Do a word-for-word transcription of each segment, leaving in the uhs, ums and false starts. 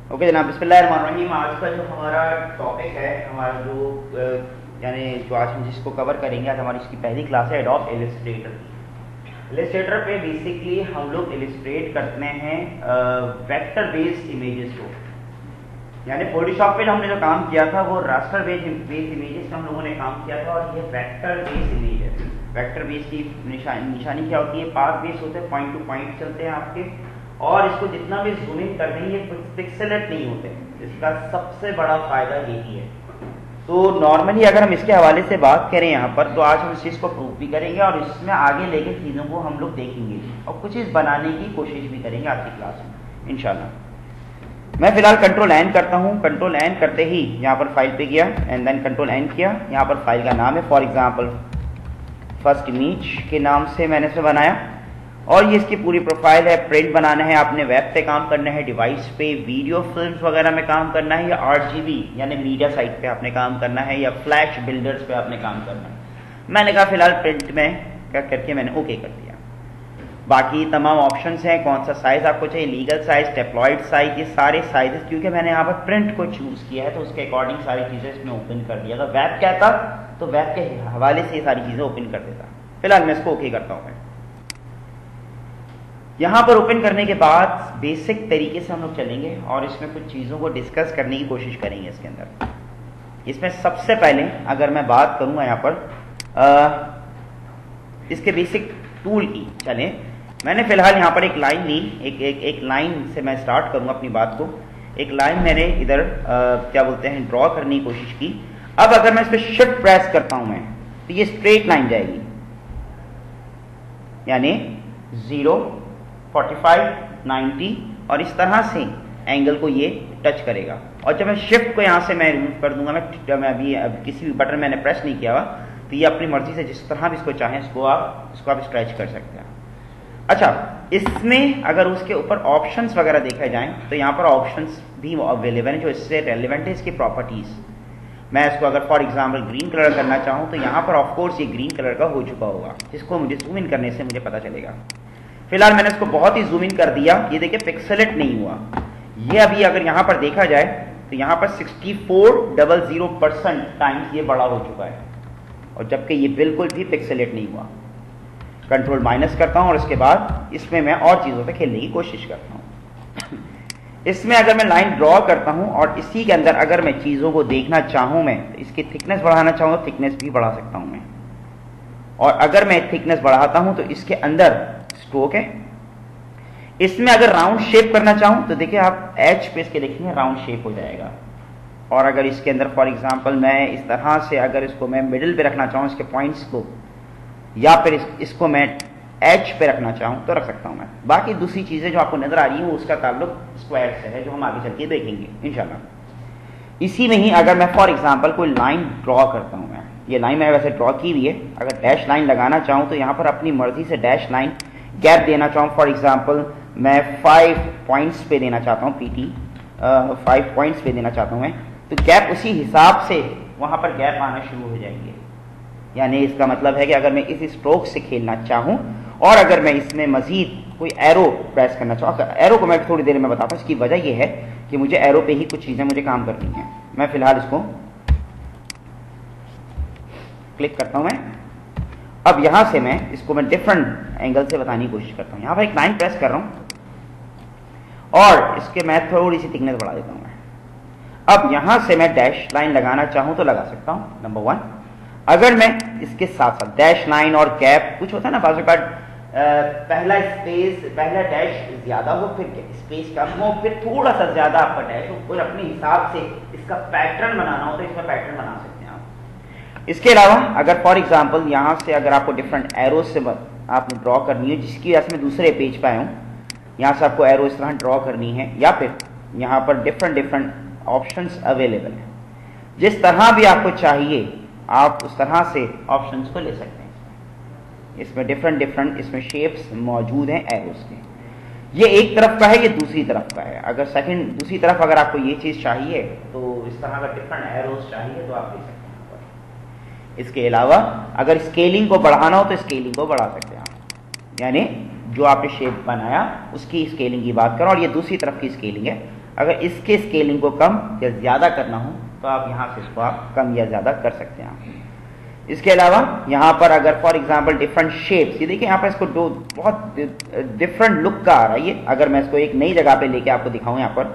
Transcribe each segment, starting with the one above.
Okay जनाब, बिस्मिल्लाहिर्रहमानिर्रहीम। आज का जो हमारा टॉपिक है, हमारा जो यानी जो आज हम जिसको कवर करेंगे, आज हमारी इसकी पहली क्लास है एडोब इलस्ट्रेटर की। इलस्ट्रेटर पे बेसिकली हम लोग इलस्ट्रेट करते हैं वेक्टर बेस्ड इमेजेस को। यानी फोटोशॉप पे हमने जो काम किया था वो रास्टर बेस्ड बेस्ड इमेजेस पे हम लोगों ने काम किया था, और ये वेक्टर बेस्ड इमेज है। वेक्टर बेस्ड की निशानी निशानी क्या होती है? पाथ बेस्ड होते हैं, पॉइंट टू पॉइंट चलते हैं आपके, और इसको जितना भी जूम इन कर देंगे पिक्सेलेट नहीं होते। इसका सबसे बड़ा फायदा यही है। तो नॉर्मली अगर हम इसके हवाले से बात करें यहाँ पर, तो आज हम इस चीज़ को प्रूव भी करेंगे और इसमें आगे लेके चीज़ों को हम लोग देखेंगे और कुछ चीज़ बनाने की कोशिश भी करेंगे आज की क्लास में इंशाल्लाह। मैं फिलहाल कंट्रोल एन करता हूँ। कंट्रोल एन करते ही यहाँ पर फाइल पे गया एंड देन कंट्रोल एन किया। यहाँ पर फाइल का नाम है फॉर एग्जाम्पल फर्स्ट इमेज के नाम से मैंने इसे बनाया, और ये इसकी पूरी प्रोफाइल है। प्रिंट बनाना है आपने, वेब पे काम करना है, डिवाइस पे, वीडियो फिल्म्स वगैरह में काम करना है, या आरजीबी यानी मीडिया साइट पे आपने काम करना है, या फ्लैश बिल्डर्स पे आपने काम करना है। मैंने कहा फिलहाल प्रिंट में क्या करके मैंने ओके कर दिया। बाकी तमाम ऑप्शंस हैं, कौन सा साइज आपको चाहिए, लीगल साइज, टेप्लॉइड साइज, ये सारे साइजेस, क्योंकि मैंने यहाँ पर प्रिंट को चूज किया है तो उसके अकॉर्डिंग सारी चीजें इसमें ओपन कर दिया। अगर वेब क्या था तो वेब के हवाले से ये सारी चीजें ओपन कर देता। फिलहाल मैं इसको ओके करता हूँ। यहाँ पर ओपन करने के बाद बेसिक तरीके से हम लोग चलेंगे और इसमें कुछ चीज़ों को डिस्कस करने की कोशिश करेंगे इसके अंदर। इसमें सबसे पहले अगर मैं बात करूँगा यहाँ पर आ, इसके बेसिक टूल की, चलें मैंने फिलहाल यहाँ पर एक लाइन ली, एक एक एक लाइन से मैं स्टार्ट करूँगा अपनी बात को। एक लाइन मैंने इधर क्या बोलते हैं ड्रॉ करने की कोशिश की। अब अगर मैं इस पर शिफ्ट प्रेस करता हूँ मैं, तो ये स्ट्रेट लाइन जाएगी, यानी जीरो पैंतालीस, नब्बे, और इस तरह से एंगल को ये टच करेगा। और जब मैं शिफ्ट को यहाँ से मैं रिमूव कर दूंगा, मैं मैं अभी अब किसी भी बटन मैंने प्रेस नहीं किया हुआ, तो ये अपनी मर्जी से जिस तरह भी इसको चाहें इसको आप इसको आप स्ट्रेच कर सकते हैं। अच्छा, इसमें अगर उसके ऊपर ऑप्शंस वगैरह देखे जाएं तो यहाँ पर ऑप्शंस भी अवेलेबल हैं जो इससे रेलिवेंट है, इसकी प्रॉपर्टीज। मैं इसको अगर फॉर एग्जाम्पल ग्रीन कलर करना चाहूँ तो यहाँ पर ऑफकोर्स ये ग्रीन कलर का हो चुका होगा, जिसको मुझे जूम इन करने से मुझे पता चलेगा। फिलहाल मैंने इसको बहुत ही जूम इन कर दिया, ये देखिए पिक्सेलेट नहीं हुआ। ये अभी अगर यहाँ पर देखा जाए तो यहाँ पर sixty four double zero percent times ये बड़ा हो चुका है, और जबकि ये बिल्कुल भी पिक्सेलेट नहीं हुआ। कंट्रोल माइनस करता हूँ और इसके बाद इसमें मैं और चीज़ों से खेलने की कोशिश करता हूँ। इसमें अगर मैं लाइन ड्रॉ करता हूँ और इसी के अंदर अगर मैं चीज़ों को देखना चाहूँ, मैं तो इसकी थिकनेस बढ़ाना चाहूँ तो थिकनेस भी बढ़ा सकता हूँ मैं, और अगर मैं थिकनेस बढ़ाता हूँ तो इसके अंदर स्ट्रोक है। इसमें अगर राउंड शेप करना चाहूं तो देखिए आप एच पे इसके देखेंगे राउंड शेप हो जाएगा। और अगर इसके अंदर फॉर एग्जांपल मैं इस तरह से अगर इसको मैं मिडिल पे रखना चाहूं इसके पॉइंट्स को, या फिर इस, इसको मैं एच पे रखना चाहूं तो रख सकता हूं मैं। बाकी दूसरी चीजें जो आपको नजर आ रही है उसका ताल्लुक स्क्वायर से है, जो हम आगे चल के देखेंगे इंशाल्लाह। इसी में ही अगर मैं फॉर एग्जाम्पल कोई लाइन ड्रॉ करता हूं, मैं ये लाइन मैंने वैसे ड्रॉ की हुई है, अगर डैश लाइन लगाना चाहूं तो यहाँ पर अपनी मर्जी से डैश लाइन गैप देना चाहूँ। फॉर एग्जाम्पल मैं फाइव पॉइंट्स पे देना चाहता हूँ, पीटी फाइव पॉइंट्स पे देना चाहता हूँ मैं, तो गैप उसी हिसाब से वहाँ पर गैप आना शुरू हो जाएंगे। यानी इसका मतलब है कि अगर मैं इस स्ट्रोक से खेलना चाहूँ और अगर मैं इसमें मजीद कोई एरो प्रेस करना चाहूँ, एरो को मैं थोड़ी देर में बताता हूँ। इसकी वजह यह है कि मुझे एरो पे ही कुछ चीज़ें मुझे काम करनी है। मैं फिलहाल इसको क्लिक करता हूँ मैं। अब यहां से मैं इसको मैं डिफरेंट एंगल से बताने की कोशिश करता हूं। यहां पर एक लाइन प्रेस कर रहा हूं और इसके मैं थोड़ी सी थिकनेस बढ़ा देता हूं मैं। अब यहां से मैं डैश लाइन लगाना चाहूं तो लगा सकता हूं, नंबर वन। अगर मैं इसके साथ साथ डैश लाइन और गैप, कुछ होता है ना बाजू का, पहला स्पेस पहला डैश ज्यादा हो, फिर स्पेस कम हो, फिर थोड़ा सा ज्यादा आपका डैश हो, और अपने हिसाब से इसका पैटर्न बनाना हो तो इसका पैटर्न बना सकते हैं। इसके अलावा अगर फॉर एग्जांपल यहाँ से अगर आपको डिफरेंट एरोज से आपने ड्रॉ करनी है, जिसकी वजह से मैं दूसरे पेज पे आया हूँ, यहाँ से आपको एरो इस तरह ड्रॉ करनी है, या फिर यहाँ पर डिफरेंट डिफरेंट ऑप्शंस अवेलेबल हैं। जिस तरह भी आपको चाहिए आप उस तरह से ऑप्शंस को ले सकते हैं। इसमें डिफरेंट डिफरेंट इसमें शेप्स मौजूद हैं एरोज के। ये एक तरफ का है, ये दूसरी तरफ का है। अगर सेकंड दूसरी तरफ अगर आपको ये चीज़ चाहिए तो इस तरह का डिफरेंट एरोज चाहिए तो आप ले सकते हैं। इसके अलावा अगर स्केलिंग को बढ़ाना हो तो स्केलिंग को बढ़ा सकते हैं आप, यानी जो आपने शेप बनाया उसकी स्केलिंग की बात करो, और ये दूसरी तरफ की स्केलिंग है। अगर इसके स्केलिंग को कम या ज़्यादा करना हो तो आप यहाँ से इसको आप कम या ज़्यादा कर सकते हैं। इसके अलावा यहाँ पर अगर फॉर एग्जांपल डिफरेंट शेप्स, ये देखिए यहाँ पर इसको दो बहुत डिफरेंट लुक का आ रहा है ये। अगर मैं इसको एक नई जगह पे लेके आपको दिखाऊं यहाँ पर,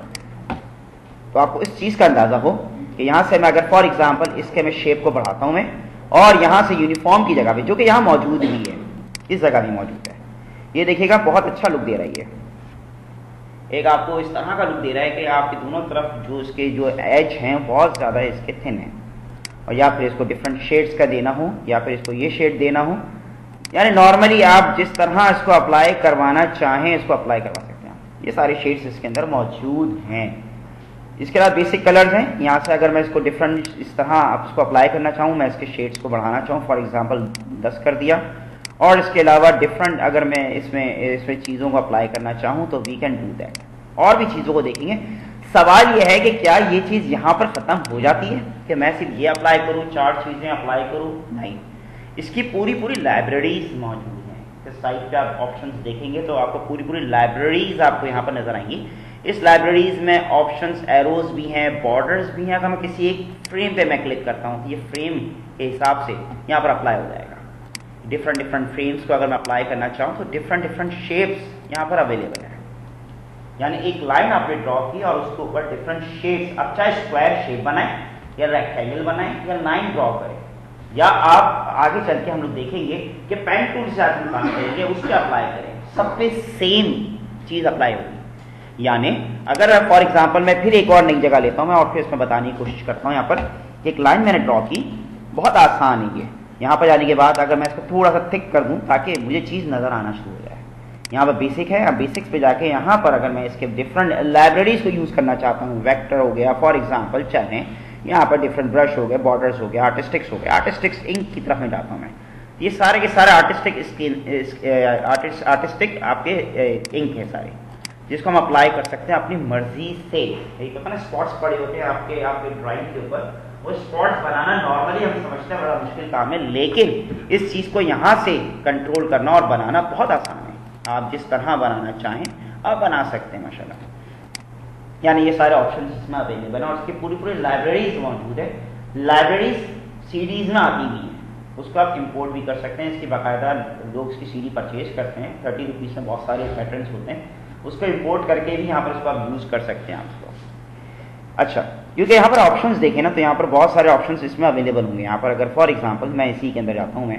तो आपको इस चीज़ का अंदाज़ा हो कि यहाँ से मैं अगर फॉर एग्जांपल इसके मैं शेप को बढ़ाता हूँ मैं, और यहाँ से यूनिफॉर्म की जगह पे, जो कि यहाँ मौजूद भी है, इस जगह भी मौजूद है, ये देखिएगा बहुत अच्छा लुक दे रहा है ये। एक आपको इस तरह का लुक दे रहा है कि आपके दोनों तरफ जो इसके जो एज हैं बहुत ज़्यादा इसके थिन हैं, और या फिर इसको डिफरेंट शेड्स का देना हो या फिर इसको ये शेड देना हो, यानी नॉर्मली आप जिस तरह इसको अप्लाई करवाना चाहें इसको अप्लाई करवा सकते हैं। ये सारे शेड्स इसके अंदर मौजूद हैं। इसके अलावा बेसिक कलर्स हैं। यहाँ से अगर मैं इसको डिफरेंट इस तरह आप इसको अप्लाई करना चाहूँ, मैं इसके शेड्स को बढ़ाना चाहूँ, फॉर एग्जाम्पल दस कर दिया, और इसके अलावा डिफरेंट अगर मैं इसमें इसमें चीज़ों को अप्लाई करना चाहूँ तो वी कैन डू दैट। और भी चीज़ों को देखेंगे। सवाल यह है कि क्या ये चीज़ यहाँ पर ख़त्म हो जाती है कि मैं सिर्फ ये अप्लाई करूँ, चार चीज़ें अप्लाई करूँ? नहीं, इसकी पूरी पूरी लाइब्रेरीज मौजूद हैं। इस साइट पे आप ऑप्शंस देखेंगे तो आपको पूरी पूरी लाइब्रेरीज आपको यहाँ पर नजर आएंगी। इस लाइब्रेरीज में ऑप्शंस, एरोज भी हैं, बॉर्डर्स भी हैं। अगर मैं किसी एक फ्रेम पे मैं क्लिक करता हूँ तो ये फ्रेम के हिसाब से यहाँ पर अप्लाई हो जाएगा। डिफरेंट डिफरेंट फ्रेम्स को अगर मैं अप्लाई करना चाहूँ तो डिफरेंट डिफरेंट शेप्स यहाँ पर अवेलेबल है। यानी एक लाइन आपने ड्रॉ की और उसके ऊपर डिफरेंट शेप्स, अब चाहे स्क्वायर शेप बनाए या रेक्टेंगल बनाए या लाइन ड्रॉ करें, या आप आगे चल के हम लोग देखेंगे कि पेन टूल से आप काम करेंगे उससे अप्लाई करें, सब पे सेम चीज अप्लाई होगी। यानी अगर फॉर एग्जांपल मैं फिर एक और नई जगह लेता हूं मैं और फिर इसमें बताने की कोशिश करता हूं। यहाँ पर एक लाइन मैंने ड्रॉ की, बहुत आसान है ये। यहाँ पर जाने के बाद अगर मैं इसको थोड़ा सा थिक कर दूं ताकि मुझे चीज नजर आना शुरू हो जाए। यहाँ पर बेसिक है, अब बेसिक्स पे जाके यहाँ पर अगर मैं इसके डिफरेंट लाइब्रेरीज को यूज करना चाहता हूँ, वेक्टर हो गया फॉर एग्जांपल, चाहे यहाँ पर डिफरेंट ब्रश हो गए, बॉर्डर्स हो गए, आर्टिस्टिक्स हो गए, आर्टिस्टिक्स इंक की तरफ में जाता हूँ मैं। ये सारे के सारे आर्टिस्टिक आर्टिस्ट आर्टिस्टिक आपके इंक है सारे, जिसको हम अप्लाई कर सकते हैं अपनी मर्जी से। एक होता है ना स्पॉट्स पड़े होते हैं आपके आपके ड्राइंग के ऊपर, वो स्पॉट्स बनाना नॉर्मली हम समझते हैं बड़ा मुश्किल काम है, लेकिन इस चीज को यहाँ से कंट्रोल करना और बनाना बहुत आसान है। आप जिस तरह बनाना चाहें आप बना सकते हैं माशाल्लाह। यानी ये सारे ऑप्शन इसमें अवेलेबल है और उसकी पूरी पूरी लाइब्रेरीज मौजूद है। लाइब्रेरीज सीडीज में आती भी हैं, उसको आप इंपोर्ट भी कर सकते हैं। इसकी बाकायदा लोग इसकी सीडी परचेज करते हैं, थर्टी रुपीज़ में बहुत सारे पैटर्न्स होते हैं, उसको इंपोर्ट करके भी यहाँ पर उसको आप यूज़ कर सकते हैं आपको। अच्छा, क्योंकि यहाँ पर ऑप्शंस देखें ना तो यहाँ पर बहुत सारे ऑप्शंस इसमें अवेलेबल होंगे। यहाँ पर अगर फॉर एग्जांपल मैं इसी के अंदर जाता हूँ, मैं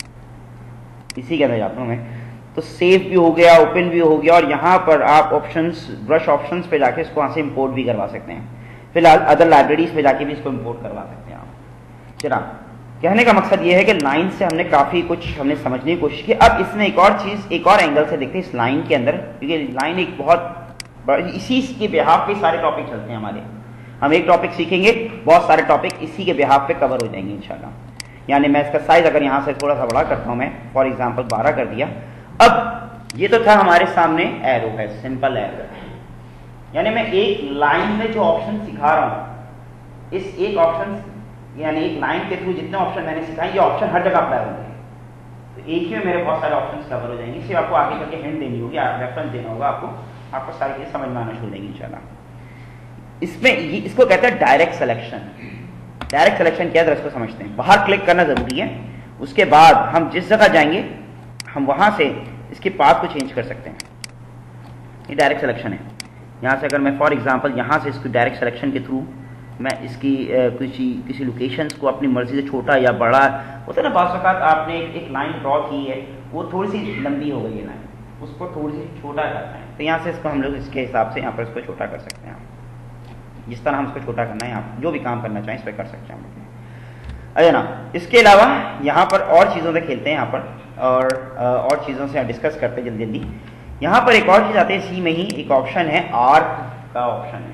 इसी के अंदर जाता हूँ मैं तो सेव भी हो गया, ओपन भी हो गया, और यहाँ पर आप ऑप्शंस, ब्रश ऑप्शंस पे जाके इसको वहाँ से इंपोर्ट भी करवा सकते हैं। फिलहाल अदर लाइब्रेरीज पे जाके भी इसको इंपोर्ट करवा सकते हैं आप। चला, कहने का मकसद ये है कि लाइन से हमने काफ़ी कुछ हमने समझने की कोशिश की। अब इसमें एक और चीज़, एक और एंगल से देखते हैं इस लाइन के अंदर, क्योंकि लाइन एक बहुत, इसी के बिहाफ पे सारे टॉपिक चलते हैं हमारे। हम एक टॉपिक सीखेंगे, बहुत सारे टॉपिक इसी के बिहाफ पे कवर हो जाएंगे इंशाल्लाह। यानी मैं इसका साइज अगर यहाँ से थोड़ा सा बड़ा करता हूँ, मैं फॉर एग्जाम्पल बारह कर दिया। अब ये तो था हमारे सामने एरो है, सिंपल एरो, यानी मैं एक लाइन में जो ऑप्शन सिखा रहा हूं, इस एक ऑप्शन यानी एक लाइन के थ्रू जितने ऑप्शन मैंने सिखाए ये ऑप्शन हर जगह अप्लाई होंगे, तो एक ही में मेरे बहुत सारे ऑप्शंस कवर हो जाएंगे। सिर्फ आपको आगे करके हिंट देनी होगी, रेफरेंस देना होगा आपको, आपको सारी चीजें समझ में आना शुरू हो जाएंगी इंशाल्लाह। इसमें ये इसको कहते हैं डायरेक्ट सिलेक्शन। डायरेक्ट सिलेक्शन क्या है इसको समझते हैं। बाहर क्लिक करना जरूरी है, उसके बाद हम जिस जगह जाएंगे हम वहां से इसके पाथ को चेंज कर सकते हैं। ये डायरेक्ट सिलेक्शन है। यहाँ से अगर मैं फॉर एग्जांपल यहाँ से इसको डायरेक्ट सिलेक्शन के थ्रू मैं इसकी किसी किसी लोकेशंस को अपनी मर्जी से छोटा या बड़ा, होता है ना बाज़ औक़ात आपने एक, एक लाइन ड्रॉ की है, वो थोड़ी सी लंबी हो गई है लाइन, उसको थोड़ी सी छोटा करना है, तो यहाँ से इसको हम लोग इसके हिसाब से यहाँ पर इसको छोटा कर सकते हैं। जिस तरह हम इसको छोटा करना है, आप जो भी काम करना चाहें इस पर कर सकते हैं हम लोग। अच्छा ना, इसके अलावा यहाँ पर और चीज़ों से खेलते हैं यहाँ पर, और और चीज़ों से डिस्कस करते हैं जल्दी जल्दी। यहाँ पर एक और चीज़ आती है, इसी में ही एक ऑप्शन है, आर्क का ऑप्शन है।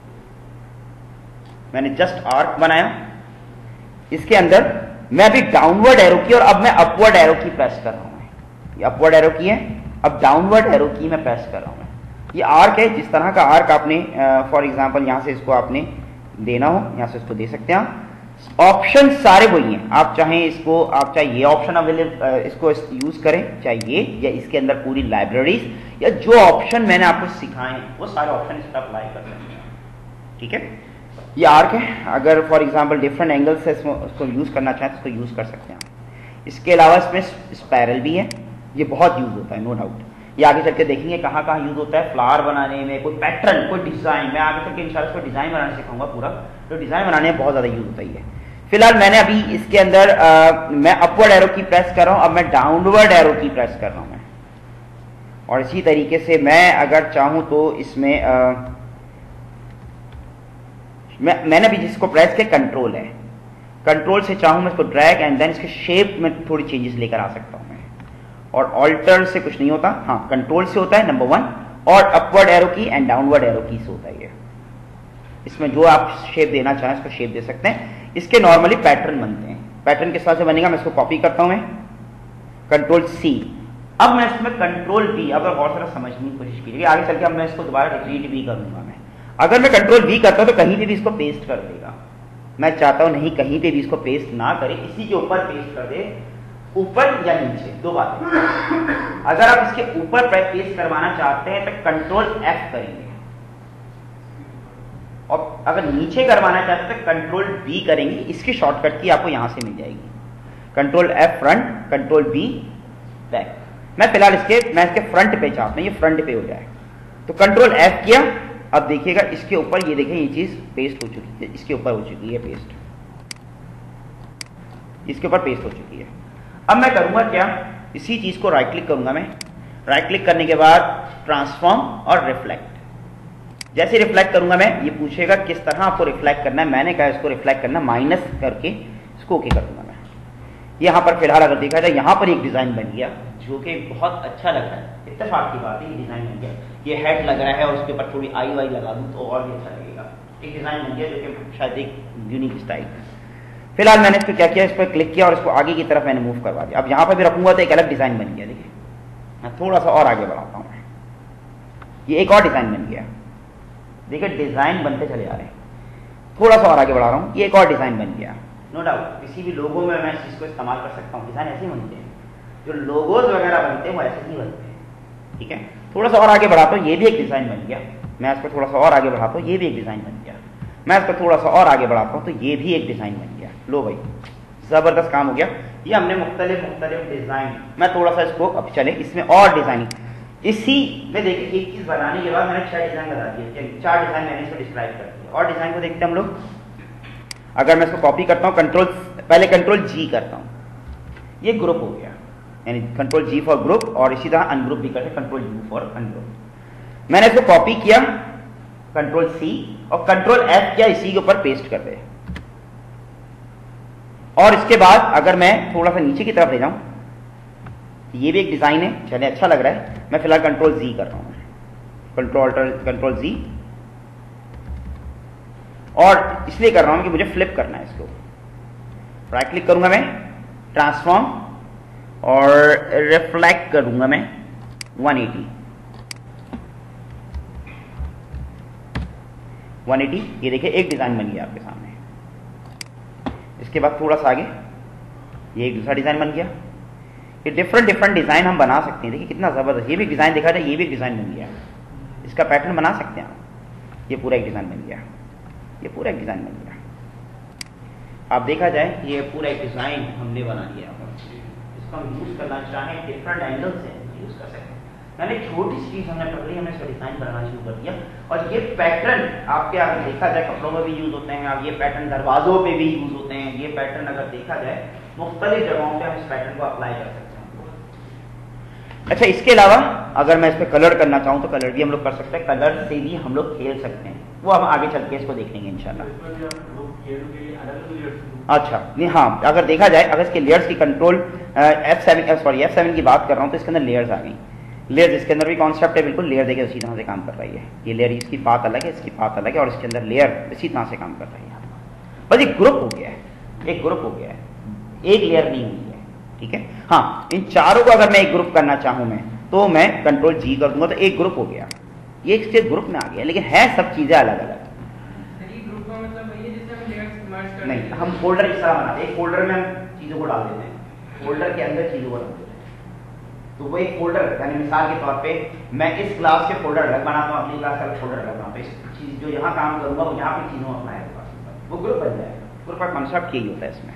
मैंने जस्ट आर्क बनाया, इसके अंदर मैं अभी डाउनवर्ड एरो की और अब मैं अपवर्ड एरो की प्रेस कर रहा हूँ। ये अपवर्ड एरो की है, अब डाउनवर्ड एरो की मैं प्रेस कर रहा हूँ। ये आर्क है, जिस तरह का आर्क आपने फॉर एग्जांपल यहाँ से इसको आपने देना हो, यहाँ से इसको दे सकते हैं। ऑप्शन सारे वही हैं, आप चाहें इसको आप चाहे ये ऑप्शन अवेलेबल इसको यूज करें, चाहे ये या इसके अंदर पूरी लाइब्रेरीज या जो ऑप्शन मैंने आपको सिखाए हैं वो सारे ऑप्शन इस पर अप्लाई कर सकते हैं। ठीक है, ये आर्क है, अगर फॉर एग्जांपल डिफरेंट एंगल से इसको यूज करना चाहें तो इसको यूज कर सकते हैं। इसके अलावा इसमें स्पायरल भी है, ये बहुत यूज होता है नो डाउट, ये आगे चल के देखेंगे कहाँ कहाँ यूज होता है, फ्लावर बनाने में, कोई पैटर्न, कोई डिजाइन, मैं आगे चल के इंशाल्लाह इसको डिजाइन बनाने सिखाऊंगा पूरा, तो डिजाइन बनाने में बहुत ज्यादा यूज होता है। फिलहाल मैंने अभी इसके अंदर आ, मैं अपवर्ड एरो की प्रेस कर रहा हूं, अब मैं डाउनवर्ड एरो की प्रेस कर रहा हूं मैं, और इसी तरीके से मैं अगर चाहूं तो इसमें आ, मैं मैंने अभी जिसको प्रेस किया कंट्रोल है, कंट्रोल से चाहूं मैं इसको ड्रैग एंड देन इसके शेप में थोड़ी चेंजेस लेकर आ सकता हूं मैं, और ऑल्टर से कुछ नहीं होता, हाँ कंट्रोल से होता है नंबर वन, और upward arrow key and downward arrow key से होता है। इसमें जो आप शेप देना चाहें उसको शेप दे सकते हैं। इसके नॉर्मली पैटर्न बनते हैं, पैटर्न किस तरह से बनेगा मैं इसको कॉपी करता हूं मैं, कंट्रोल सी, अब मैं इसमें कंट्रोल वी, अब बहुत सारा समझने की कोशिश कीजिए, आगे चल के अब मैं इसको दोबारा रिपीट भी करूंगा मैं, अगर मैं कंट्रोल वी करता हूं तो कहीं पे भी इसको पेस्ट कर देगा, मैं चाहता हूं नहीं कहीं पे भी इसको पेस्ट ना करे, इसी के ऊपर पेस्ट कर दे, ऊपर या नीचे दो बातें। अगर आप इसके ऊपर पेस्ट करवाना चाहते हैं तो कंट्रोल एफ करेंगे, और अगर नीचे करवाना चाहते हैं तो कंट्रोल बी करेंगे, इसकी शॉर्टकट की आपको यहां से मिल जाएगी, control F front, control B back. मैं फिलहाल इसके मैं इसके फ्रंट पे चाहता हूं, ये फ्रंट पे हो जाए, तो कंट्रोल एफ किया, अब देखिएगा इसके ऊपर ये देखें ये चीज पेस्ट हो चुकी है, इसके ऊपर हो चुकी है पेस्ट, इसके ऊपर पेस्ट हो चुकी है। अब मैं करूंगा क्या, इसी चीज को राइट क्लिक करूंगा मैं, राइट क्लिक करने के बाद ट्रांसफॉर्म और रिफ्लेक्ट, जैसे रिफ्लेक्ट करूंगा मैं ये पूछेगा किस तरह आपको रिफ्लेक्ट करना है, मैंने कहा इसको रिफ्लेक्ट करना माइनस करके इसको ओके कर दूंगा मैं। यहां पर फिलहाल अगर देखा जाए यहां पर एक डिजाइन बन गया जो कि बहुत अच्छा लग रहा है, इत्तेफाक की बात है ये डिजाइन बन गया, ये हेड लग रहा है और उसके ऊपर थोड़ी आई वाई लगा दूं तो और भी अच्छा लगेगा, एक डिजाइन बन गया जो कि शायद एक यूनिक स्टाइल है। फिलहाल मैंने इसको क्या किया, इस पर क्लिक किया और इसको आगे की तरफ मैंने मूव करवा दिया, अब यहां पर भी रखूंगा तो एक अलग डिजाइन बन गया। देखिए मैं थोड़ा सा और आगे बढ़ाता हूं, ये एक और डिजाइन बन गया, देखिए डिजाइन बनते चले जा रहे हैं, थोड़ा सा और आगे बढ़ा रहा हूं, ये एक और डिजाइन बन गया। नो डाउट किसी भी लोगो में मैं इस चीज को इस्तेमाल कर सकता हूं, डिजाइन ऐसे ही बनते हैं, जो लोगोज वगैरह बनते हैं वो ऐसे ही बनते हैं। ठीक है, थोड़ा सा और आगे बढ़ाता हूं, ये भी एक डिजाइन बन गया, मैं इस पर थोड़ा सा और आगे बढ़ाता हूं, ये भी एक डिजाइन बन गया, मैं इस पर थोड़ा सा और आगे बढ़ाता हूं तो ये भी एक डिजाइन बन गया। लो भाई जबरदस्त काम हो गया, ये हमने मुख्तलिफ मुख्तलिफ डिजाइन, मैं थोड़ा सा इसको अब चले इसमें और डिजाइनिंग, इसी में देखिए एक चीज बनाने के बाद मैंने छह डिजाइन बता दिए, चार डिजाइन मैंने इसको डिस्क्राइब कर दिया, और डिजाइन को देखते हैं हम लोग। अगर मैं इसको कॉपी करता हूं, कंट्रोल पहले कंट्रोल जी करता हूं, ये ग्रुप हो गया, यानी कंट्रोल जी फॉर ग्रुप, और इसी तरह अनग्रुप भी करते हैं, कंट्रोल यू फॉर अनग्रुप। मैंने इसको कॉपी किया कंट्रोल सी और कंट्रोल एफ किया, इसी के ऊपर पेस्ट कर दे, और इसके बाद अगर मैं थोड़ा सा नीचे की तरफ ले जाऊं, ये भी एक डिजाइन है, चले अच्छा लग रहा है, मैं फिलहाल कंट्रोल जी कर रहा हूं, कंट्रोल कंट्रोल जी, और इसलिए कर रहा हूं कि मुझे फ्लिप करना है इसको, राइट क्लिक करूंगा मैं, ट्रांसफॉर्म और रिफ्लेक्ट करूंगा मैं वन एटी, वन एटी, ये देखिए एक डिजाइन बन गया आपके सामने। इसके बाद थोड़ा सा आगे ये एक दूसरा डिजाइन बन गया, ये डिफरेंट डिफरेंट डिजाइन हम बना सकते हैं, देखिए कितना जबरदस्त, ये भी डिजाइन दिखा जाए, ये भी एक डिजाइन बन गया, इसका पैटर्न बना सकते हैं आप, ये पूरा एक डिजाइन बन गया, ये पूरा एक डिजाइन बन गया। आप देखा जाए ये पूरा एक डिजाइन हमने बना दिया, इसको हम यूज करना चाहें डिफरेंट एंगल से यूज कर सकते हैं। मैंने छोटी सी चीज हमने पकड़ी, हमने इसका डिजाइन बनाना शुरू कर दिया, और ये पैटर्न आपके अगर देखा जाए कपड़ों में भी यूज होते हैं, अब ये पैटर्न दरवाजों पे भी यूज होते हैं, ये पैटर्न अगर देखा जाए मुख्तलिफ जगहों पे हम इस पैटर्न को अप्लाई कर सकते हैं। अच्छा, इसके अलावा अगर मैं इस पर कलर करना चाहूँ तो कलर भी हम लोग कर सकते हैं, कलर से भी हम लोग खेल सकते हैं, वो हम आगे चल के इसको देख लेंगे इंशाल्लाह। अच्छा नहीं, हाँ अगर देखा जाए, अगर इसके लेयर्स की control F seven sorry F seven की बात कर रहा हूँ तो इसके अंदर लेयर्स आ गई, लेयर्स इसके अंदर भी कॉन्सेप्ट है, बिल्कुल लेयर देखिए उसी तरह से काम कर रही है, ये लेयर इसकी बात अलग है, इसकी बात अलग है, और इसके अंदर लेयर इसी तरह से काम कर रही है। बस एक ग्रुप हो गया है, एक ग्रुप हो गया है, एक लेयर नहीं हुई है। ठीक है, हाँ इन चारों को अगर मैं एक ग्रुप करना चाहूं मैं तो मैं कंट्रोल जी कर दूंगा तो एक ग्रुप हो गया, ये एक ग्रुप में आ गया, लेकिन है सब चीजें अलग अलग। नहीं, हम फोल्डर इस तरह बनाते हैं, एक फोल्डर में हम चीज़ों को डाल देते हैं, फोल्डर के अंदर चीज़ों को डाल देते हैं। तो वो एक फोल्डर, यानी मिसाल के तौर पे मैं इस क्लास के फोल्डर अलग बनाता हूँ, अपनी क्लास का फोल्डर अलग बनाता हूँ, इस चीज़ जो यहाँ काम करूँगा वो यहाँ पे चीज़ों अपना है, वो ग्रुप बन जाएगा। ग्रुप का कॉन्सेप्ट यही होता है इसमें।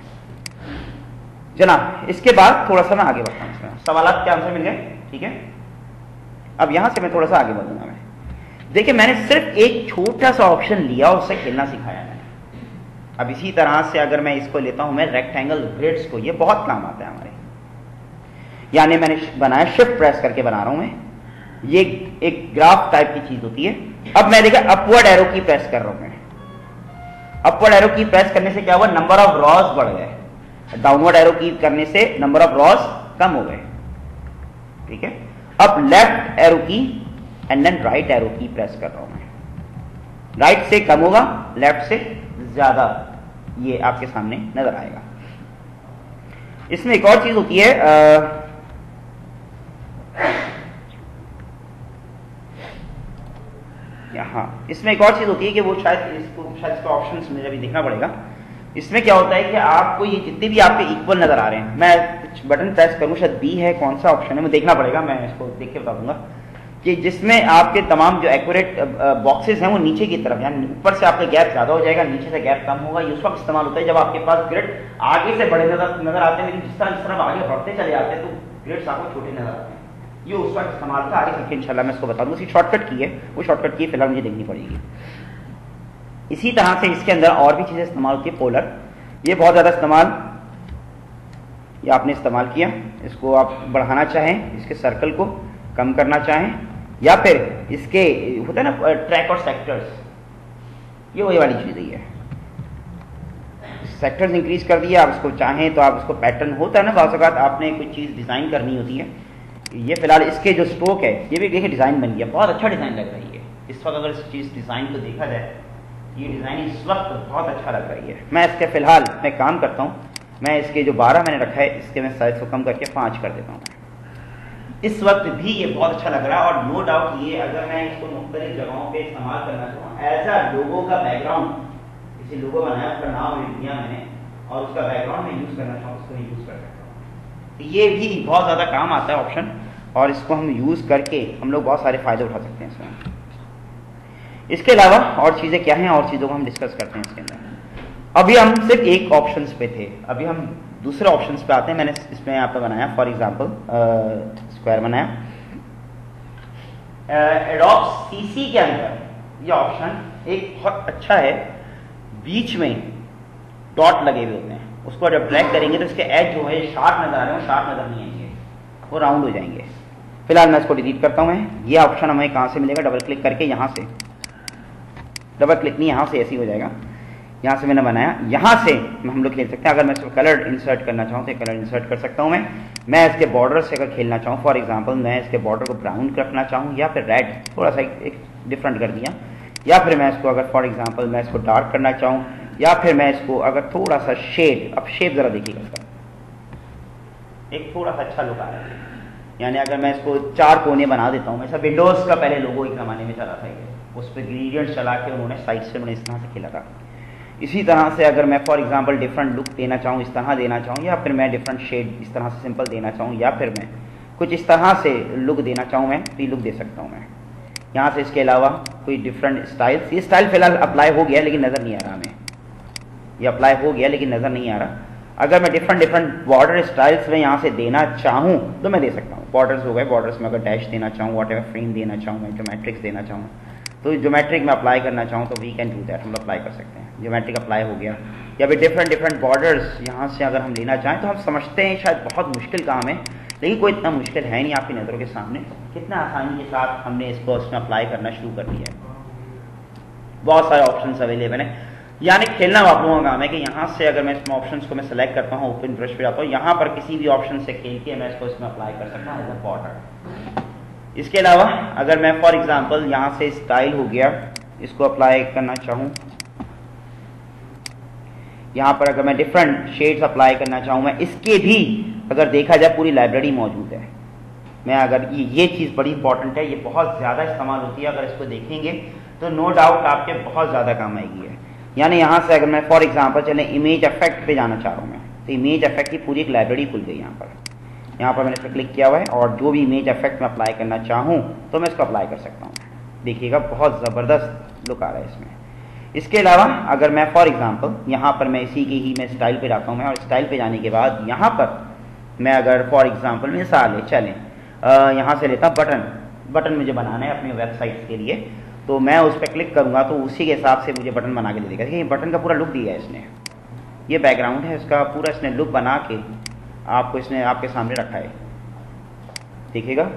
जनाब इसके बाद थोड़ा सा मैं आगे बढ़ता हूँ, इसमें सवालात के आंसर मिल गए, ठीक है। अब यहाँ से मैं थोड़ा सा आगे बढ़ूंगा। मैं देखिए मैंने सिर्फ एक छोटा सा ऑप्शन लिया, उससे खेलना सिखाया मैंने। अब इसी तरह से अगर मैं इसको लेता हूं, मैं रेक्टेंगल ग्रिड्स को, ये बहुत काम आता है हमारे, यानी मैंने बनाया, शिफ्ट प्रेस करके बना रहा हूं मैं, ये एक ग्राफ टाइप की चीज होती है। अब मैं देखा अपवर्ड एरो की प्रेस कर रहा हूं मैं, अपवर्ड एरो की प्रेस करने से क्या हुआ, नंबर ऑफ रॉज बढ़ गए, डाउनवर्ड एरो की करने से नंबर ऑफ रॉज कम हो गए, ठीक है। अब left arrow key and then right arrow key press कर रहा हूं मैं, राइट से कम होगा, लेफ्ट से ज्यादा, ये आपके सामने नजर आएगा। इसमें एक और चीज होती है, आ, हाँ इसमें एक और चीज होती है कि वो शायद इसको शायद इसका ऑप्शन मुझे अभी देखना पड़ेगा। इसमें क्या होता है कि आपको ये जितने भी आपके इक्वल नजर आ रहे हैं, मैं बटन प्रेस करूं, शायद बी है, कौन सा ऑप्शन है मुझे देखना पड़ेगा, मैं इसको देख के बता दूंगा कि जिसमें आपके तमाम जो एक्यूरेट बॉक्सेस हैं वो नीचे की तरफ, यानी ऊपर से आपका गैप ज्यादा हो जाएगा, नीचे से गैप कम होगा। ये उस वक्त इस्तेमाल होता है जब आपके पास ग्रिड आगे से बड़े नजर नजर आते हैं, लेकिन जिस तरह जिस तरह आगे बढ़ते चले जाते हैं तो ग्रिड्स आपको छोटे नजर आते हैं। ये उस वक्त इस्तेमाल था, आगे चल के इंशाल्लाह मैं इसको बता दूंगा। उसकी शॉर्टकट की है, वो शॉर्टकट की फिलहाल मुझे देखनी पड़ेगी। इसी तरह से इसके अंदर और भी चीजें इस्तेमाल होती है, पोलर, ये बहुत ज्यादा इस्तेमाल, ये आपने इस्तेमाल किया, इसको आप बढ़ाना चाहें, इसके सर्कल को कम करना चाहें, या फिर इसके होता है ना ट्रैक और सेक्टर्स, ये वही वाली चीज ही है। सेक्टर्स इंक्रीज कर दिया, आप इसको चाहें तो आप इसको पैटर्न होता है ना, बाज़ औक़ात आपने कोई चीज डिजाइन करनी होती है, ये फिलहाल इसके जो स्ट्रोक है ये भी देखिए डिजाइन बन गया, बहुत अच्छा डिजाइन लग रही है इस वक्त। अगर इस चीज डिजाइन को देखा जाए, ये डिजाइन इस वक्त बहुत अच्छा लग रही है। मैं इसके फिलहाल मैं काम करता हूँ, मैं इसके जो बारह मैंने रखा है इसके मैं साइज को कम करके पाँच कर देता हूँ। इस वक्त भी ये बहुत अच्छा लग रहा है, और नो डाउट ये अगर मैं इसको मुख्तलिफ जगहों पे इस्तेमाल करना चाहूँ, एज अ लोगो का बैकग्राउंड, किसी लोगो बनाया, उसका नाम दिया मैंने, और उसका बैकग्राउंड में यूज करना चाहूँ, उसको यूज कर सकता हूँ। ये भी बहुत ज्यादा काम आता है ऑप्शन, और इसको हम यूज करके हम लोग बहुत सारे फायदे उठा सकते हैं इसमें। इसके अलावा और चीजें क्या हैं, और चीजों को हम डिस्कस करते हैं इसके अंदर। अभी हम सिर्फ एक ऑप्शंस पे थे, अभी हम दूसरे ऑप्शंस पे आते हैं। मैंने इसमें यहाँ पे बनाया, फॉर एग्जांपल स्क्वायर बनाया, एडोब सीसी के अंदर ये ऑप्शन एक बहुत अच्छा है, बीच में डॉट लगे हुए होते हैं, उसको जब ड्रैग करेंगे तो इसके एज जो है शार्प नजर आ रहे हैं, शार्प नजर नहीं आएंगे, वो राउंड हो जाएंगे। फिलहाल मैं इसको डिलीट करता हूं। मैं ये ऑप्शन हमें कहां से मिलेगा, डबल क्लिक करके, यहां से, डबल क्लिक नहीं, यहां से ऐसे ही हो जाएगा। यहां से मैंने बनाया, यहां से हम लोग खेल सकते हैं। अगर मैं इसको कलर इंसर्ट करना चाहूं तो कलर इंसर्ट कर सकता हूं मैं मैं इसके बॉर्डर से अगर खेलना चाहूं, फॉर एग्जांपल मैं इसके बॉर्डर को ब्राउन रखना चाहूं, या फिर रेड, थोड़ा सा एक डिफरेंट कर दिया, या फिर मैं इसको अगर फॉर एग्जांपल मैं इसको डार्क करना चाहूं, या फिर मैं इसको अगर थोड़ा सा शेड, अब शेप जरा देखिएगा इसका, एक थोड़ा सा अच्छा लुक आ रहा है। यानी अगर मैं इसको चार कोने बना देता हूँ, ऐसा विंडोज का पहले लोगो एक जमाने में चला था, उस पर ग्रेडियंट चला के उन्होंने साइड से उन्होंने इस तरह से खेला था। इसी तरह से अगर मैं फॉर एग्जांपल डिफरेंट लुक देना चाहूँ, इस तरह देना चाहूँ, या फिर मैं डिफरेंट शेड इस तरह से सिंपल देना चाहूँ, या फिर मैं कुछ इस तरह से लुक देना चाहूँ, मैं तो ये लुक दे सकता हूँ मैं यहाँ से। इसके अलावा कोई डिफरेंट स्टाइल्स, ये स्टाइल फिलहाल अप्लाई हो गया लेकिन नज़र नहीं आ रहा हमें, ये अप्लाई हो गया लेकिन नज़र नहीं आ रहा। अगर मैं डिफरेंट डिफरेंट बॉर्डर स्टाइल्स में यहाँ से देना चाहूँ तो मैं दे सकता हूँ। बॉर्डर्स हो गए, बॉर्डर्स में अगर डैश देना चाहूँ, वॉट एवर फ्रेम देना चाहूँ, मैं ज्योमेट्रिक्स देना चाहूँ, तो ज्योमेट्रिक में अप्लाई करना चाहूँ तो वी कैन डू दैट, हम अप्लाई कर सकते हैं। ज्योमेट्रिक अप्लाई हो गया, या फिर डिफरेंट डिफरेंट बॉर्डर्स यहाँ से अगर हम लेना चाहें तो हम समझते हैं शायद बहुत मुश्किल काम है, लेकिन कोई इतना मुश्किल है नहीं आपकी नज़रों के सामने। कितना आसानी के साथ हमने इसको उसमें अप्लाई करना शुरू कर दिया है। बहुत सारे ऑप्शन अवेलेबल हैं, यानी खेलना आप लोगों का काम है कि यहाँ से अगर मैं इसमें ऑप्शंस को मैं सेलेक्ट करता हूँ, ओपन ब्रश पे जाता हूँ, यहाँ पर किसी भी ऑप्शन से खेल के मैं इसको इसमें अप्लाई कर सकता हूँ एज अ बॉर्डर। इसके अलावा अगर मैं फॉर एग्जांपल यहाँ से स्टाइल हो गया, इसको अप्लाई करना चाहूँ, यहाँ पर अगर मैं डिफरेंट शेड्स अप्लाई करना चाहूँ, मैं इसके भी अगर देखा जाए पूरी लाइब्रेरी मौजूद है। मैं अगर ये ये चीज़ बड़ी इंपॉर्टेंट है, ये बहुत ज़्यादा इस्तेमाल होती है, अगर इसको देखेंगे तो नो डाउट आपके बहुत ज़्यादा काम आएगी है। यानी यहाँ से अगर मैं फॉर एग्जांपल चले इमेज इफेक्ट पे जाना चाह रहा हूँ मैं, तो इमेज इफेक्ट की पूरी एक लाइब्रेरी खुल गई यहाँ पर। यहाँ पर मैंने इस पर क्लिक किया हुआ है और जो भी इमेज इफेक्ट में अप्लाई करना चाहूँ तो मैं इसको अप्लाई कर सकता हूँ। देखिएगा बहुत ज़बरदस्त लुक आ रहा है इसमें। इसके अलावा अगर मैं फॉर एग्जांपल यहाँ पर मैं इसी की ही मैं स्टाइल पे जाता हूँ मैं, और स्टाइल पे जाने के बाद यहाँ पर मैं अगर फॉर एग्जांपल मिसाल है चलें यहाँ से लेता बटन बटन मुझे बनाना है अपने वेबसाइट के लिए, तो मैं उस पर क्लिक करूँगा तो उसी के हिसाब से मुझे बटन बना के दे देगा। देखिए बटन का पूरा लुक दिया है इसने, ये बैकग्राउंड है इसका पूरा इसने लुक बना के आपको इसने आपके सामने रखा है। देखिएगा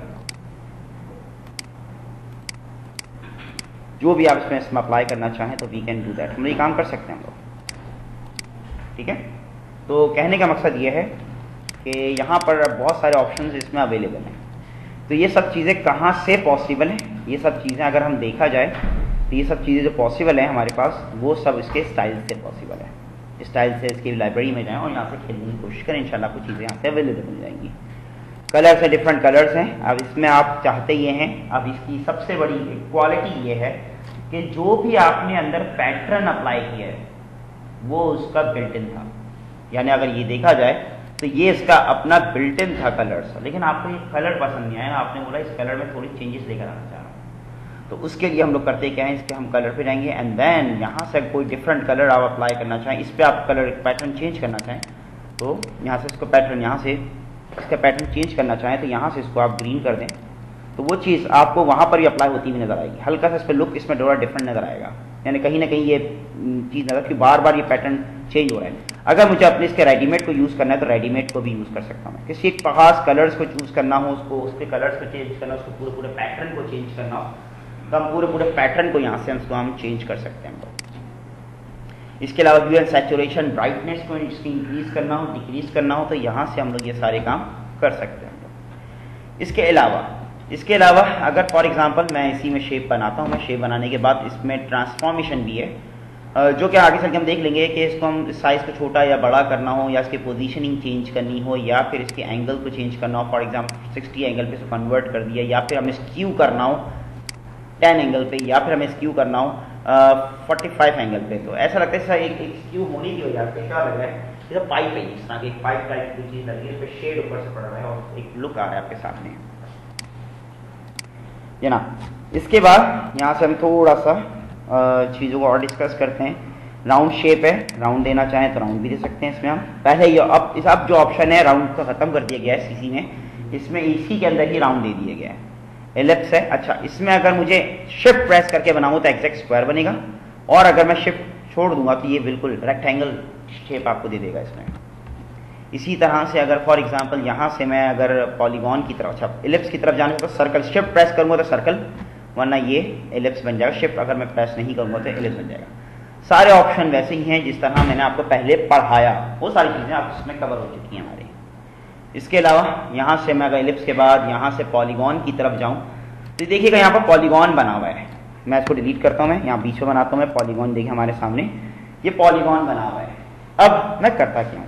जो भी आप इसमें इसमें अप्लाई करना चाहें तो वी कैन डू दैट, हम ये काम कर सकते हैं हम लोग। ठीक है, तो कहने का मकसद ये है कि यहाँ पर बहुत सारे ऑप्शंस इसमें अवेलेबल हैं। तो ये सब चीज़ें कहाँ से पॉसिबल हैं, ये सब चीज़ें अगर हम देखा जाए तो ये सब चीज़ें जो पॉसिबल है हमारे पास वो सब इसके स्टाइल से पॉसिबल है। स्टाइल से इसकी लाइब्रेरी में जाएं और यहाँ से खेलने की कोशिश करें, इंशाल्लाह कुछ चीज़ें यहाँ से अवेलेबल मिल जाएंगी। कलर्स है, डिफरेंट कलर्स हैं। अब इसमें आप चाहते ये हैं, अब इसकी सबसे बड़ी क्वालिटी ये है कि जो भी आपने अंदर पैटर्न अप्लाई किया है वो उसका बिल्ट इन था। यानी अगर ये देखा जाए तो ये इसका अपना बिल्ट इन था कलर्स, लेकिन आपको ये कलर पसंद नहीं आया, आपने बोला इस कलर में थोड़ी चेंजेस लेकर आना चाह रहा हूँ। तो उसके लिए हम लोग करते क्या है, इसके हम कलर पे जाएंगे एंड देन यहाँ से कोई डिफरेंट कलर आप अप्लाई करना चाहें, इस पर आप कलर पैटर्न चेंज करना चाहें तो यहाँ से इसको पैटर्न यहाँ से इसका पैटर्न चेंज करना चाहें तो यहाँ से इसको आप ग्रीन कर दें तो वो चीज़ आपको वहाँ पर भी अप्लाई होती हुई नजर आएगी। हल्का सा इस पर लुक इसमें थोड़ा डिफरेंट नजर आएगा, यानी कहीं ना कहीं ये चीज़ नजर कि बार बार ये पैटर्न चेंज हो रहा है। अगर मुझे अपने इसके रेडीमेड को यूज़ करना है तो रेडीमेड को भी यूज़ कर सकता हूँ। किसी एक खास कलर्स को चूज़ करना हो, उसको उसके कलर्स को चेंज करना, उसको पूरे पूरे पैटर्न को चेंज करना हो तो हम पूरे पूरे पैटर्न को यहाँ से उसको हम चेंज कर सकते हैं हम लोग। इसके अलावा व्यू एंड सैचुरेशन ब्राइटनेस को इसकी इंक्रीज करना हो, डिक्रीज करना हो तो यहाँ से हम लोग ये सारे काम कर सकते हैं हम लोग। इसके अलावा इसके अलावा अगर फॉर एग्जांपल मैं इसी में शेप बनाता हूँ, मैं शेप बनाने के बाद इसमें ट्रांसफॉर्मेशन भी है जो कि आगे चल के हम देख लेंगे कि इसको हम साइज़ को छोटा या बड़ा करना हो या इसकी पोजीशनिंग चेंज करनी हो या फिर इसके एंगल को चेंज करना हो। फॉर एग्जांपल सिक्सटी एंगल पे इसको कन्वर्ट कर दिया, या फिर हमें स्क्यू करना हो टेन एंगल पे, या फिर हमें स्क्यू करना हो फोर्टी फाइव एंगल पे। तो ऐसा लगता है सर एक, एक स्क्यू होने की वजह से क्या लग रहा है, जैसे पाइप है, इस तरह की एक पाइप टाइप की चीज़ लगी है, इस पर शेड ऊपर से पड़ रहा है और एक लुक आ रहा है आपके सामने, ये ना। इसके बाद यहाँ से हम थोड़ा सा चीज़ों को और डिस्कस करते हैं। राउंड शेप है, राउंड देना चाहें तो राउंड भी दे सकते हैं इसमें हम। पहले ये अब इस अब जो ऑप्शन है राउंड का ख़त्म कर दिया गया है सीसी में, इसमें इसी के अंदर ही राउंड दे दिया गया है। एलिप्स है, अच्छा इसमें अगर मुझे शिफ्ट प्रेस करके बनाऊँ तो एग्जैक्ट स्क्वायर बनेगा, और अगर मैं शिफ्ट छोड़ दूंगा तो ये बिल्कुल रेक्टेंगल शेप आपको दे देगा इसमें। इसी तरह से अगर फॉर एग्जांपल यहाँ से मैं अगर पॉलीगॉन की तरफ, अच्छा एलिप्स की तरफ जाने तो सर्कल, शिफ्ट प्रेस करूँगा तो सर्कल, वरना ये एलिप्स बन जाएगा। शिफ्ट अगर मैं प्रेस नहीं करूँगा तो एलिप्स बन जाएगा। सारे ऑप्शन वैसे ही हैं जिस तरह मैंने आपको पहले पढ़ाया, वो सारी चीज़ें आप इसमें कवर हो चुकी हैं हमारी। इसके अलावा यहाँ से मैं अगर एलिप्स के बाद यहाँ से पॉलीगॉन की तरफ जाऊँ तो देखिएगा यहाँ पर पॉलीगॉन बना हुआ है। मैं इसको डिलीट करता हूँ, मैं यहाँ बीच में बनाता हूँ मैं पॉलीगॉन, देखिए हमारे सामने ये पॉलीगॉन बना हुआ है। अब मैं करता क्या हूँ,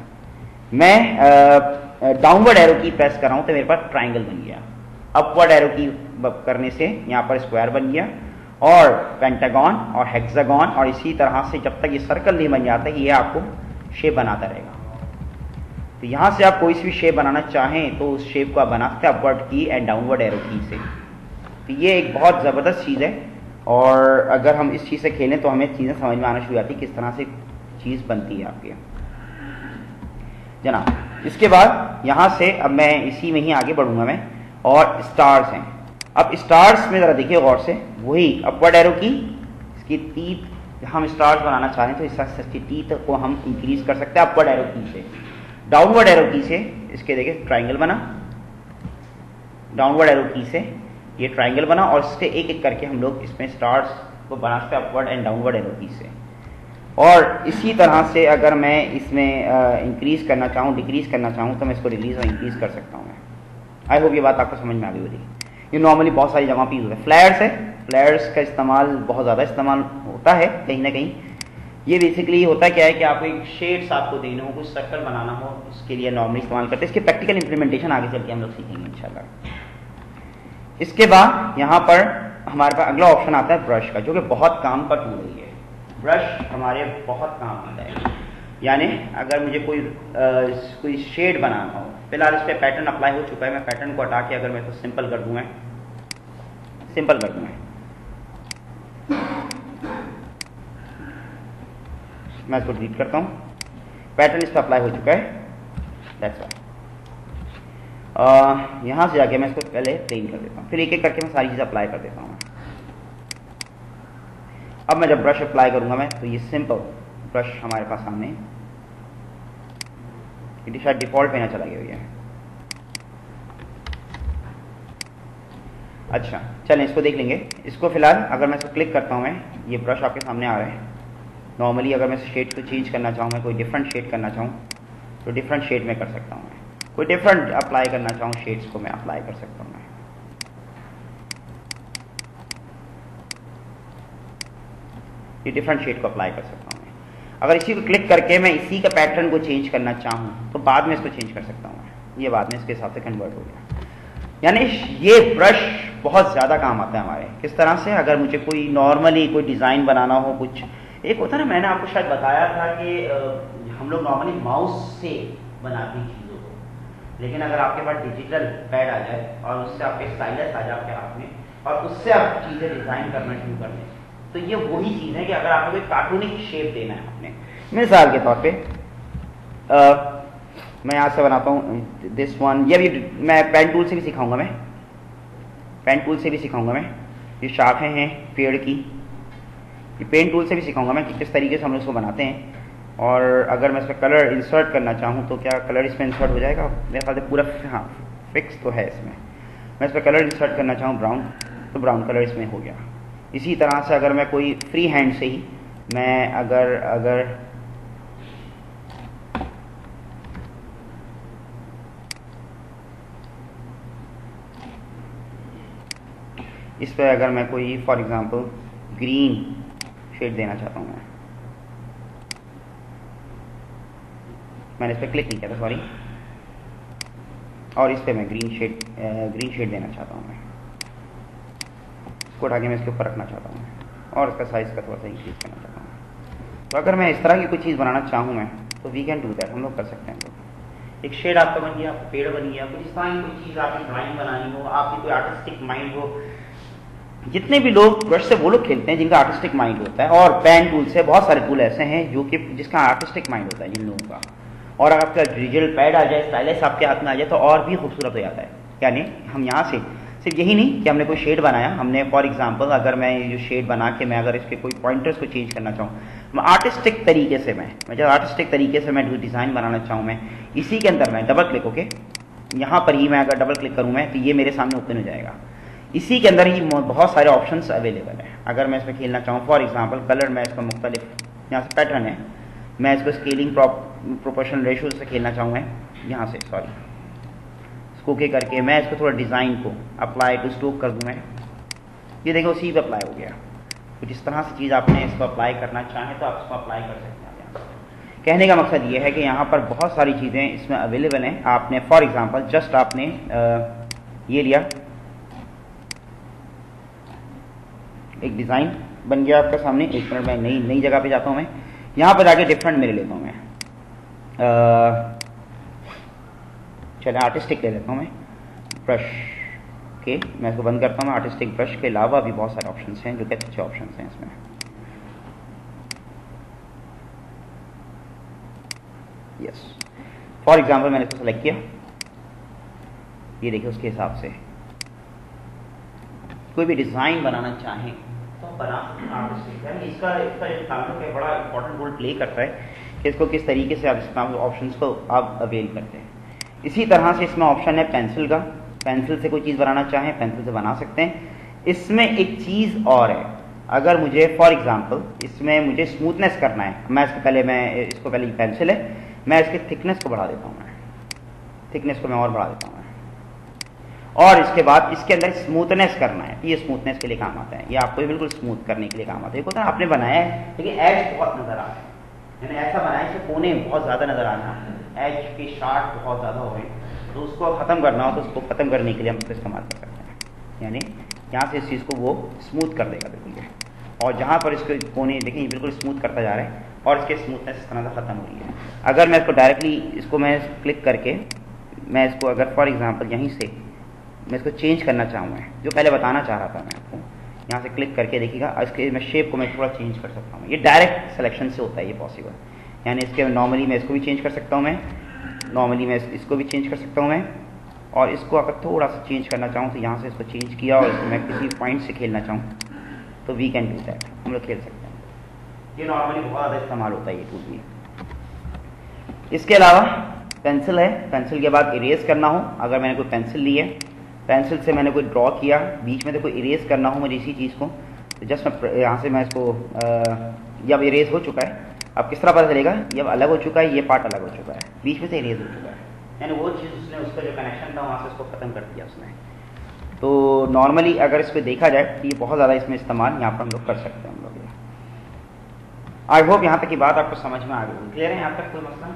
मैं डाउनवर्ड एरो की प्रेस कर रहा हूँ तो मेरे पास ट्राइंगल बन गया। अपवर्ड एरो की करने से यहाँ पर स्क्वायर बन गया, और पेंटागन और हेक्सागन, और इसी तरह से जब तक ये सर्कल नहीं बन जाता ये आपको शेप बनाता रहेगा। तो यहाँ से आप कोई सी शेप बनाना चाहें तो उस शेप को आप बना सकते हैं अपवर्ड की एंड डाउनवर्ड एरो की से। तो ये एक बहुत ज़बरदस्त चीज़ है, और अगर हम इस चीज़ से खेलें तो हमें चीज़ें समझ में आना शुरू हो जाती है किस तरह से चीज़ बनती है आपके जनाब। इसके बाद यहाँ से अब मैं इसी में ही आगे बढ़ूंगा मैं, और स्टार्स हैं। अब स्टार्स में ज़रा देखिए गौर से, वही अपवर्ड एरो की, इसकी टीथ हम स्टार्स बनाना चाहें तो इसकी टीथ को हम इंक्रीज कर सकते हैं अपवर्ड एरो की से। डाउनवर्ड एरो की से इसके देखिए ट्राइंगल बना, डाउनवर्ड एरो की से ये ट्राइंगल बना, और इससे एक एक करके हम लोग इसमें स्टार्स को बना सकते हैं upward and downward arrow key से। और इसी तरह से अगर मैं इसमें इंक्रीज करना चाहूँ, डिक्रीज करना चाहूँ तो मैं इसको डिक्रीज और इंक्रीज कर सकता हूँ मैं। आई होप ये बात आपको समझ में आ गई होगी। ये नॉर्मली बहुत सारी जगह पे यूज होता है। फ्लैर्स है, फ्लैर्स का इस्तेमाल बहुत ज़्यादा इस्तेमाल होता है कहीं ना कहीं। ये बेसिकली होता क्या है कि आपको एक शेड्स आपको देने हो, कुछ सर्कल बनाना हो, उसके लिए नॉर्मली इस्तेमाल करते हैं। इसके प्रैक्टिकल इंप्लीमेंटेशन आगे चल के हम लोग सीखेंगे इंशाल्लाह। इसके बाद यहाँ पर हमारे पास अगला ऑप्शन आता है ब्रश का, जो कि बहुत काम का टूल है। ब्रश हमारे बहुत काम आता है। यानी अगर मुझे कोई आ, कोई शेड बनाना हो, फिलहाल इस पर पैटर्न अप्लाई हो चुका है, मैं पैटर्न को हटा के अगर मैं तो सिंपल कर दूँ, मैं सिंपल कर दूँ, मैं मैं इसको डिलीट करता हूँ। पैटर्न इस पर अप्लाई हो चुका है, दैट्स ऑल। यहाँ से जाके मैं इसको पहले प्लेन कर देता हूँ, फिर एक एक करके मैं सारी चीज़ अप्लाई कर देता हूँ। अब मैं जब ब्रश अप्लाई करूँगा मैं, तो ये सिंपल ब्रश हमारे पास सामने, ये शायद डिफॉल्ट पे ना चला गया भैया। अच्छा चलें इसको देख लेंगे। इसको फिलहाल अगर मैं इसको क्लिक करता हूँ, मैं ये ब्रश आपके सामने आ रहा है। नॉर्मली अगर मैं शेड को चेंज करना चाहूँ, मैं कोई डिफरेंट शेड करना चाहूँ तो डिफरेंट शेड में कर सकता हूँ। मैं कोई डिफरेंट अप्लाई करना चाहूँ शेड्स को मैं अप्लाई कर सकता हूँ। मैं ये डिफरेंट शेड को अप्लाई कर सकता हूँ। मैं अगर इसी को क्लिक करके मैं इसी का पैटर्न को चेंज करना चाहूँ तो बाद में इसको चेंज कर सकता हूँ। ये बाद में इसके हिसाब से कन्वर्ट हो गया। यानी ये ब्रश बहुत ज़्यादा काम आता है हमारे। किस तरह से, अगर मुझे कोई नॉर्मली कोई डिज़ाइन बनाना हो, कुछ एक होता है ना, मैंने आपको शायद बताया था कि हम लोग नॉर्मली माउस से बनाते हैं चीज़ों को, लेकिन अगर आपके पास डिजिटल पैड आ जाए और उससे आपके स्टाइलस आ जाए आपके हाथ में और उससे आप चीज़ें डिज़ाइन करना शुरू कर दें, तो ये वही चीज़ है कि अगर आपको कोई कार्टूनिक शेप देना है अपने, मिसाल के तौर पे आ, मैं यहाँ से बनाता हूँ दिस वन। ये भी मैं पेन टूल से भी सिखाऊंगा, मैं पेन टूल से भी सिखाऊंगा मैं ये शाखें हैं पेड़ की, ये पेन टूल से भी सिखाऊंगा मैं कि किस तरीके से हम लोग इसको बनाते हैं। और अगर मैं इसमें कलर इंसर्ट करना चाहूँ तो क्या कलर इसमें इंसर्ट हो जाएगा? मेरे ख्याल से पूरा हाँ फिक्स तो है इसमें। मैं इसमें कलर इंसर्ट करना चाहूँ ब्राउन, तो ब्राउन कलर इसमें हो गया। इसी तरह से अगर मैं कोई फ्री हैंड से ही मैं अगर अगर इस पर अगर मैं कोई फॉर एग्जांपल ग्रीन शेड देना चाहता हूँ, मैं मैंने इस पर क्लिक नहीं किया था, सॉरी, और इस पर मैं ग्रीन शेड ग्रीन शेड देना चाहता हूँ। मैं इसको उठा के मैं इसके ऊपर रखना चाहता हूँ और इसका साइज़ का थोड़ा सा इंक्रीज करना चाहता हूँ। तो अगर मैं इस तरह की कोई चीज़ बनाना चाहूँ मैं, तो वी कैन डू दैट, हम लोग कर सकते हैं। तो एक शेड आपका बन गया, आपका पेड़ बन गया। कुछ इस तरह की कोई चीज़ आपकी ड्राइंग बनानी हो, आपकी कोई आर्टिस्टिक माइंड हो, जितने भी लोग ब्रश से वो लोग खेलते हैं जिनका आर्टिस्टिक माइंड होता है, और पेन टूल से बहुत सारे टूल ऐसे हैं जो कि जिसका आर्टिस्टिक माइंड होता है जिन लोगों का। और अगर आपका डिजिटल पैड आ जाए, स्टाइलस आपके हाथ में आ जाए, तो और भी खूबसूरत हो जाता है। यानी हम यहाँ से सिर्फ यही नहीं कि हमने कोई शेड बनाया, हमने फॉर एग्जांपल अगर मैं ये जो शेड बना के मैं अगर इसके कोई पॉइंटर्स को चेंज करना चाहूँ, मैं आर्टिस्टिक तरीके से मैं मैं जब आर्टिस्टिक तरीके से मैं डिज़ाइन बनाना चाहूँ, मैं इसी के अंदर मैं डबल क्लिक होके यहाँ पर ही मैं अगर डबल क्लिक करूँ मैं, तो ये मेरे सामने ओपन हो जाएगा। इसी के अंदर ही बहुत सारे ऑप्शंस अवेलेबल हैं। अगर मैं इसमें खेलना चाहूँ, फॉर एग्जांपल कलर, मैं इसका मुख्तलिफ यहाँ से पैटर्न है, मैं इसको स्केलिंग प्रोपोर्शन रेशियो से खेलना चाहूँ, मैं यहाँ से सॉरी इसको के करके मैं इसको थोड़ा डिज़ाइन को अप्लाई टू स्ट्रोक कर दूँ मैं, ये देखो उसी पे अप्लाई हो गया। तो जिस तरह से चीज़ आपने इसको अप्लाई करना चाहें तो आप इसको अप्लाई कर सकते हैं। कहने का मकसद ये है कि यहाँ पर बहुत सारी चीज़ें इसमें अवेलेबल हैं। आपने फॉर एग्जांपल जस्ट आपने आ, ये लिया, एक डिज़ाइन बन गया आपका सामने। एक मिनट में नई नई जगह पे जाता हूँ, मैं यहाँ पर जाके डिफरेंट मेरे लेता हूँ मैं, चले आर्टिस्टिक ले लेता हूँ मैं ब्रश के। मैं इसको बंद करता हूँ। आर्टिस्टिक ब्रश के अलावा भी बहुत सारे ऑप्शंस हैं जो कि अच्छे ऑप्शंस हैं इसमें। यस, फॉर एग्जांपल मैंने इसको सेलेक्ट किया, ये देखिए उसके हिसाब से कोई भी डिज़ाइन बनाना चाहें तो बना सकते हैं आर्टिस्टिक। यानी इसका इसका जो काम है बड़ा इंपॉर्टेंट रोल प्ले करता है कि इसको किस तरीके से आप इस ऑप्शंस को आप अवेल करते हैं। इसी तरह से इसमें ऑप्शन है पेंसिल का। पेंसिल से कोई चीज़ बनाना चाहें पेंसिल से बना सकते हैं। इसमें एक चीज़ और है, अगर मुझे फॉर एग्जांपल इसमें मुझे स्मूथनेस करना है, मैं इसको पहले मैं इसको पहले पेंसिल है, मैं इसकी थिकनेस को बढ़ा देता हूँ, मैं थिकनेस को मैं और बढ़ा देता हूँ मैं। और इसके बाद इसके अंदर स्मूथनेस करना है, ये स्मूथनेस के लिए काम आता है, ये आपको बिल्कुल स्मूथ करने के लिए काम आता है। होता है आपने बनाया है लेकिन एज बहुत नजर आ रहा है, यानी ऐसा बनाया कि कोने बहुत ज़्यादा नजर आना, एज के शार्ट बहुत ज़्यादा हो गए, तो उसको ख़त्म करना हो तो उसको ख़त्म करने के लिए हम इसको इस्तेमाल कर सकते हैं। यानी यहाँ से इस चीज़ को वो स्मूथ कर देगा बिल्कुल ये। और जहाँ पर इसके कोने देखिए बिल्कुल स्मूथ करता जा रहा है और इसके स्मूथनेस इस तरह से ख़त्म हो रही है। अगर मैं इसको डायरेक्टली इसको मैं क्लिक करके मैं इसको अगर फॉर एग्जांपल यहीं से मैं इसको चेंज करना चाहूँ, मैं जो पहले बताना चाह रहा था मैं आपको, यहाँ से क्लिक करके देखिएगा इसके मैं शेप को मैं थोड़ा चेंज कर सकता हूँ। ये डायरेक्ट सिलेक्शन से होता है ये पॉसिबल, यानी इसके नॉर्मली मैं इसको भी चेंज कर सकता हूँ, मैं नॉर्मली मैं इसको भी चेंज कर सकता हूँ मैं, और इसको अगर थोड़ा सा चेंज करना चाहूँ तो यहाँ से इसको चेंज किया और इसको मैं किसी पॉइंट से खेलना चाहूँ तो वी कैन डू दैट, हम लोग खेल सकते हैं। ये नॉर्मली बहुत ज़्यादा इस्तेमाल होता है ये टूल भी। इसके अलावा पेंसिल है, पेंसिल के बाद इरेज करना हो, अगर मैंने कोई पेंसिल ली है, पेंसिल से मैंने कोई ड्रॉ किया, बीच में तो कोई इरेज करना हो मुझे इसी चीज़ को, तो जस्ट मैं यहाँ से मैं इसको ये अब इरेज हो चुका है। अब किस तरह पता चलेगा ये अब अलग हो चुका है, ये पार्ट अलग हो चुका है, बीच में से इरेज हो चुका है, यानी वो चीज़ उसने उसका जो कनेक्शन था वहाँ से उसको ख़त्म कर दिया उसने। तो नॉर्मली अगर इसको देखा जाए तो ये बहुत ज़्यादा इसमें इस्तेमाल यहाँ पर हम लोग कर सकते हैं हम लोग। आई होप यहाँ तक की बात आपको समझ में आ गई, क्लियर है यहाँ तक, कोई मसला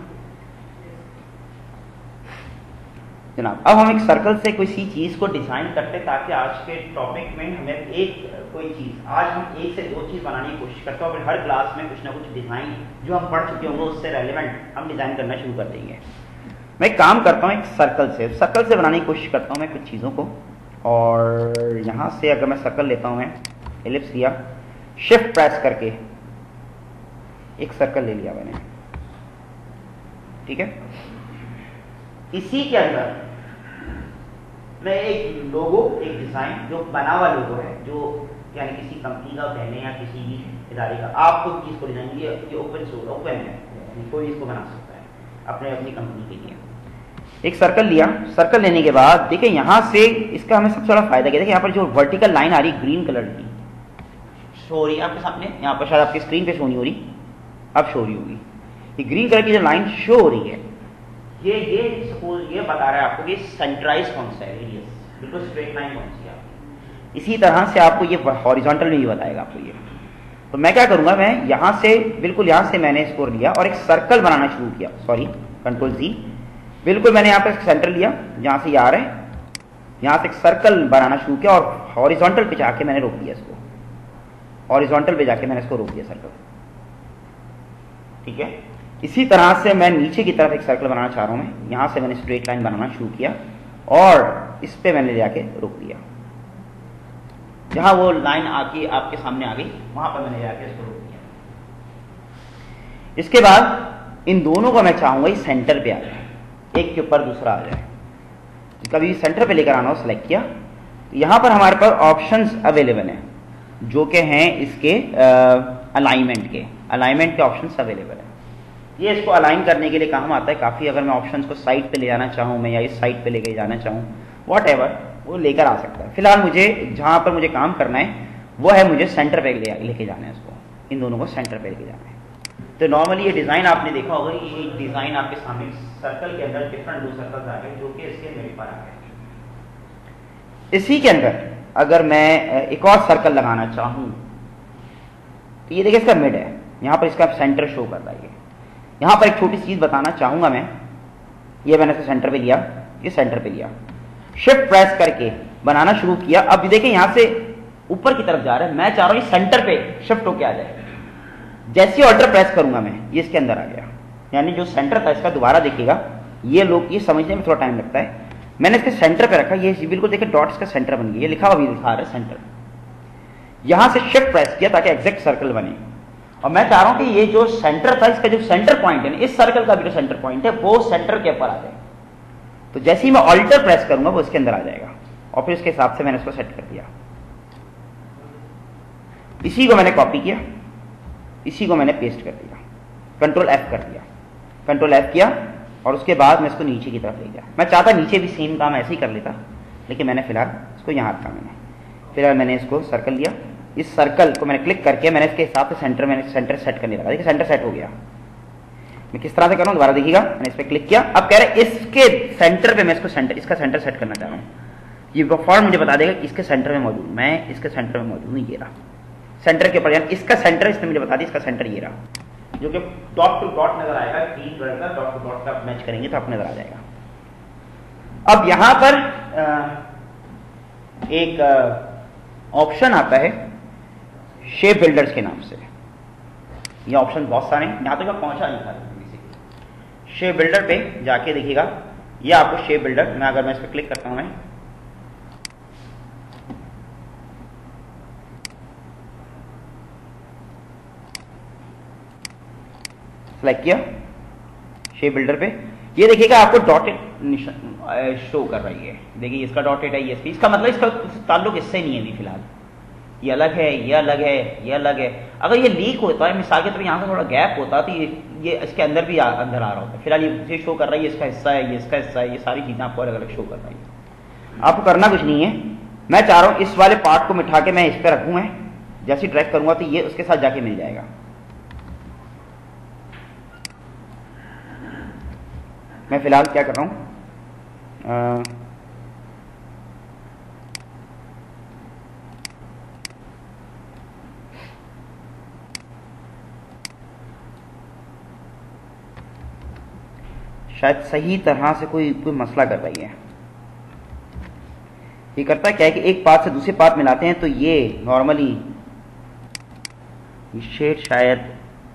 जनाब। अब हम एक सर्कल से कोई सी चीज़ को डिज़ाइन करते ताकि आज के टॉपिक में हमें एक कोई चीज़, आज हम एक से दो चीज़ बनाने की कोशिश करते हैं और फिर हर क्लास में कुछ ना कुछ डिज़ाइन जो हम पढ़ चुके होंगे उससे रेलिवेंट हम डिज़ाइन करना शुरू कर देंगे। मैं एक काम करता हूँ एक सर्कल से सर्कल से बनाने की कोशिश करता हूँ मैं कुछ चीज़ों को, और यहाँ से अगर मैं सर्कल लेता हूँ, मैं एलिप्स लिया, शिफ्ट प्रेस करके एक सर्कल ले लिया मैंने, ठीक है। इसी के अंदर मैं एक लोगो, एक डिज़ाइन जो बना हुआ लोगो है, जो यानी किसी कंपनी का कहने या किसी भी इदारे का, आपको इसको डिज़ाइन, ये ये ओपन सोर्स ओपन है, कोई इसको बना सकता है अपने अपनी कंपनी के लिए। एक सर्कल लिया, सर्कल लेने के बाद देखिए यहाँ से इसका हमें सबसे बड़ा फायदा क्या है, यहाँ पर जो वर्टिकल लाइन आ रही ग्रीन कलर की शो हो रही है आपके सामने, यहाँ पर शायद आपकी स्क्रीन पे शो नहीं हो रही, अब शो रही होगी, ये ग्रीन कलर की जो लाइन शो हो रही है ये ये सपोज ये बता रहा है आपको कि सेंट्राइज कौन सा है, रेडियस बिल्कुल स्ट्रेट लाइन कौन सी है आपकी। इसी तरह से आपको ये हॉरिजॉन्टल में भी बताएगा आपको ये। तो मैं क्या करूंगा, मैं यहाँ से बिल्कुल यहाँ से मैंने इसको लिया और एक सर्कल बनाना शुरू किया, सॉरी कंट्रोल जी, बिल्कुल मैंने यहाँ पे सेंटर लिया जहाँ से ये आ रहा है, यहाँ से एक सर्कल बनाना शुरू किया और हॉरिजॉन्टल पे जाके मैंने रोक दिया इसको, हॉरिजॉन्टल पे जाके मैंने इसको रोक दिया सर्कल, ठीक है। इसी तरह से मैं नीचे की तरफ एक सर्कल बनाना चाह रहा हूं, मैं यहां से मैंने स्ट्रेट लाइन बनाना शुरू किया और इस पे मैंने ले जाके रोक दिया, जहां वो लाइन आके आपके सामने आ गई वहां पर मैंने जाके इसको रोक दिया। इसके बाद इन दोनों को मैं चाहूंगा इस सेंटर पे आ जाए, एक के ऊपर दूसरा आ जाए, कभी सेंटर पे लेकर आना हो, सिलेक्ट किया, तो यहां पर हमारे पास ऑप्शंस अवेलेबल हैं जो कि हैं इसके अलाइनमेंट के अलाइनमेंट के ऑप्शंस अवेलेबल है। ये इसको अलाइन करने के लिए काम आता है काफ़ी, अगर मैं ऑप्शंस को साइड पे ले जाना चाहूँ मैं या इस साइड पे लेके जाना चाहूँ, वॉट एवर वो लेकर आ सकता है। फिलहाल मुझे जहाँ पर मुझे काम करना है वो है मुझे सेंटर पे ले लेके जाना है, इसको इन दोनों को सेंटर पे लेके जाना है। तो नॉर्मली ये डिज़ाइन आपने देखा होगा, ये डिज़ाइन आपके सामने सर्कल के अंदर डिफरेंट दो सर्कल आ गए जो कि इसके मेरे पर आ गए। इसी के अंदर अगर मैं एक और सर्कल लगाना चाहूँ तो ये देखिए इसका मिड है, यहाँ पर इसका सेंटर शो कर रहा है। यहाँ पर एक छोटी चीज बताना चाहूंगा मैं, ये मैंने इसे सेंटर पे लिया, ये सेंटर पे लिया, शिफ्ट प्रेस करके बनाना शुरू किया। अब देखिए यहाँ से ऊपर की तरफ जा रहा है, मैं चाह रहा हूँ सेंटर पे शिफ्ट होके आ जाए। जैसे ऑल्टर प्रेस करूंगा मैं, ये इसके अंदर आ गया, यानी जो सेंटर था इसका दोबारा देखिएगा, ये लोग ये समझने में थोड़ा टाइम लगता है, मैंने इसके सेंटर पे रखा, ये बिल्कुल देखिए डॉट्स का सेंटर बन गया, ये लिखा हुआ भी दिखा रहा है सेंटर। यहां से शिफ्ट प्रेस किया ताकि एग्जैक्ट सर्कल बने, और मैं चाह रहा हूं कि ये जो सेंटर था इसका जो सेंटर पॉइंट है, इस सर्कल का भी जो सेंटर पॉइंट है वो सेंटर के ऊपर आ जाए। तो जैसे ही मैं ऑल्टर प्रेस करूंगा वो इसके अंदर आ जाएगा, और फिर उसके हिसाब से मैंने इसको सेट कर दिया। इसी को मैंने कॉपी किया, इसी को मैंने पेस्ट कर दिया, कंट्रोल एफ कर दिया, कंट्रोल एफ किया, और उसके बाद मैं इसको नीचे की तरफ ले गया। मैं चाहता नीचे भी सेम काम ऐसे ही कर लेता, लेकिन मैंने फिलहाल इसको यहाँ रखा। मैंने फिलहाल मैंने इसको सर्कल लिया, इस सर्कल को मैंने क्लिक करके मैंने इसके हिसाब से सेंटर मैंने सेंटर सेट करने लगा। देखिए सेंटर सेट हो गया। मैं किस तरह से कर रहा हूँ दोबारा देखिएगा, मैंने इस पर क्लिक किया, अब कह रहे हैं इसके सेंटर पे मैं इसको सेंटर इसका सेंटर सेट करना चाह रहा हूँ। ये फॉर्म मुझे बता देगा कि इसके सेंटर में मौजूद, मैं इसके सेंटर में मौजूद हूँ, ये रहा सेंटर के ऊपर, यानी इसका सेंटर इसने मुझे बता दिया, इसका सेंटर ये रहा, जो कि डॉट टू डॉट नजर आएगा, ग्रीन कलर का डॉट टू डॉट का मैच करेंगे तो आपको नजर आ जाएगा। अब यहां पर एक ऑप्शन आता है शेप बिल्डर्स के नाम से। ये ऑप्शन बहुत सारे हैं, यहां तक मैं पहुंचा नहीं था। शेप बिल्डर पे जाके देखिएगा, ये आपको शेप बिल्डर, मैं अगर मैं इस पर क्लिक करता हूं, मैं सेलेक्ट किया शेप बिल्डर पे, ये देखिएगा आपको डॉटेड शो कर रही है। देखिए इसका डॉटेड है, ये इसका मतलब इसका ताल्लुक इससे नहीं है अभी फिलहाल, ये अलग है, ये अलग है, ये अलग है। अगर ये लीक होता है मिसाल के तौर पर, यहाँ से थोड़ा गैप होता तो ये ये इसके अंदर भी आ, अंदर आ रहा होता। फिलहाल ये शो कर रहा है, ये इसका हिस्सा है, ये इसका हिस्सा है, ये सारी चीजें आपको अलग अलग शो कर रही है। आपको करना कुछ नहीं है, मैं चाह रहा हूं इस वाले पार्ट को मिटा के मैं इस पर रखूं, मैं जैसे ड्रैग करूंगा तो ये उसके साथ जाके मिल जाएगा। मैं फिलहाल क्या कर रहा हूं, शायद सही तरह से कोई कोई मसला कर रही है। ये करता क्या है कि एक पार्ट से दूसरे पार्ट मिलाते हैं तो ये नॉर्मली शेड शायद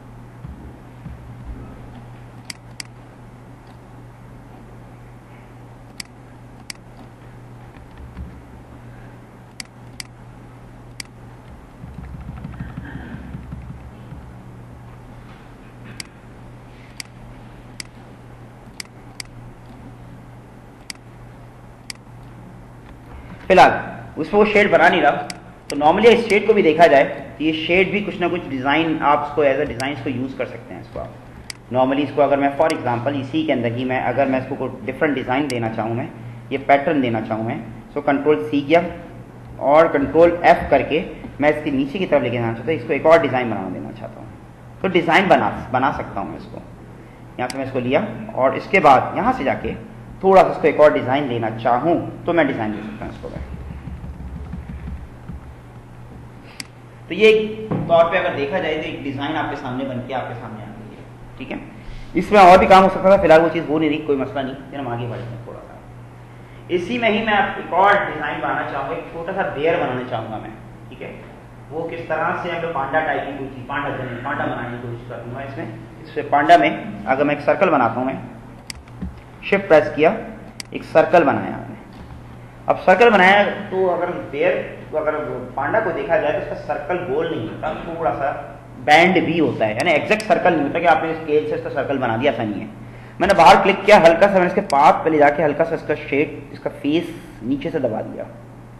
फिलहाल उसमें वो शेड बना नहीं रहा। तो नॉर्मली इस शेड को भी देखा जाए तो ये शेड भी कुछ ना कुछ डिज़ाइन आप इसको एज अ डिज़ाइन इसको यूज़ कर सकते हैं। इसको आप नॉर्मली इसको अगर मैं फॉर एग्जांपल इसी के अंदर ही मैं अगर मैं इसको कोई डिफरेंट डिज़ाइन देना चाहूँ, मैं ये पैटर्न देना चाहूँ, मैं सो कंट्रोल सी किया और कंट्रोल एफ करके मैं इसके नीचे की तरफ लेके जाना चाहता हूँ, इसको एक और डिज़ाइन बना देना चाहता हूँ तो डिज़ाइन बना बना सकता हूँ मैं इसको। यहाँ से मैं इसको लिया और इसके बाद यहाँ से जाके थोड़ा सा इसको एक और डिज़ाइन देना चाहूँ तो मैं डिज़ाइन दे सकता हूँ इसको मैं। तो ये तौर पे अगर देखा जाए तो एक डिज़ाइन आपके सामने बन के आपके सामने आ गई है, ठीक है। इसमें और भी काम हो सकता था, फिलहाल वो चीज़ हो नहीं रही, कोई मसला नहीं, फिर हम आगे बढ़ते हैं थोड़ा सा। इसी में ही मैं एक और डिज़ाइन बनाना चाहूँगा, एक छोटा सा बेयर बनाना चाहूँगा मैं, ठीक है। वो किस तरह से अगर पांडा टाइप की कोई चीज़, पांडा पांडा बनाने की कोशिश करूँगा इसमें। इससे पांडा में अगर मैं एक सर्कल बनाता हूँ, मैं शिफ्ट प्रेस किया, एक सर्कल बनाया मैंने। अब सर्कल बनाया तो अगर बेयर तो अगर पांडा को देखा जाए तो इसका सर्कल गोल नहीं होता, थोड़ा सा बैंड भी होता है, यानी एग्जैक्ट सर्कल नहीं होता कि आपने स्केल से इसका सर्कल बना दिया, ऐसा नहीं है। मैंने बाहर क्लिक किया, हल्का सा मैंने इसके पाथ पे ले जाके हल्का सा इसका शेड, इसका फेस नीचे से दबा दिया।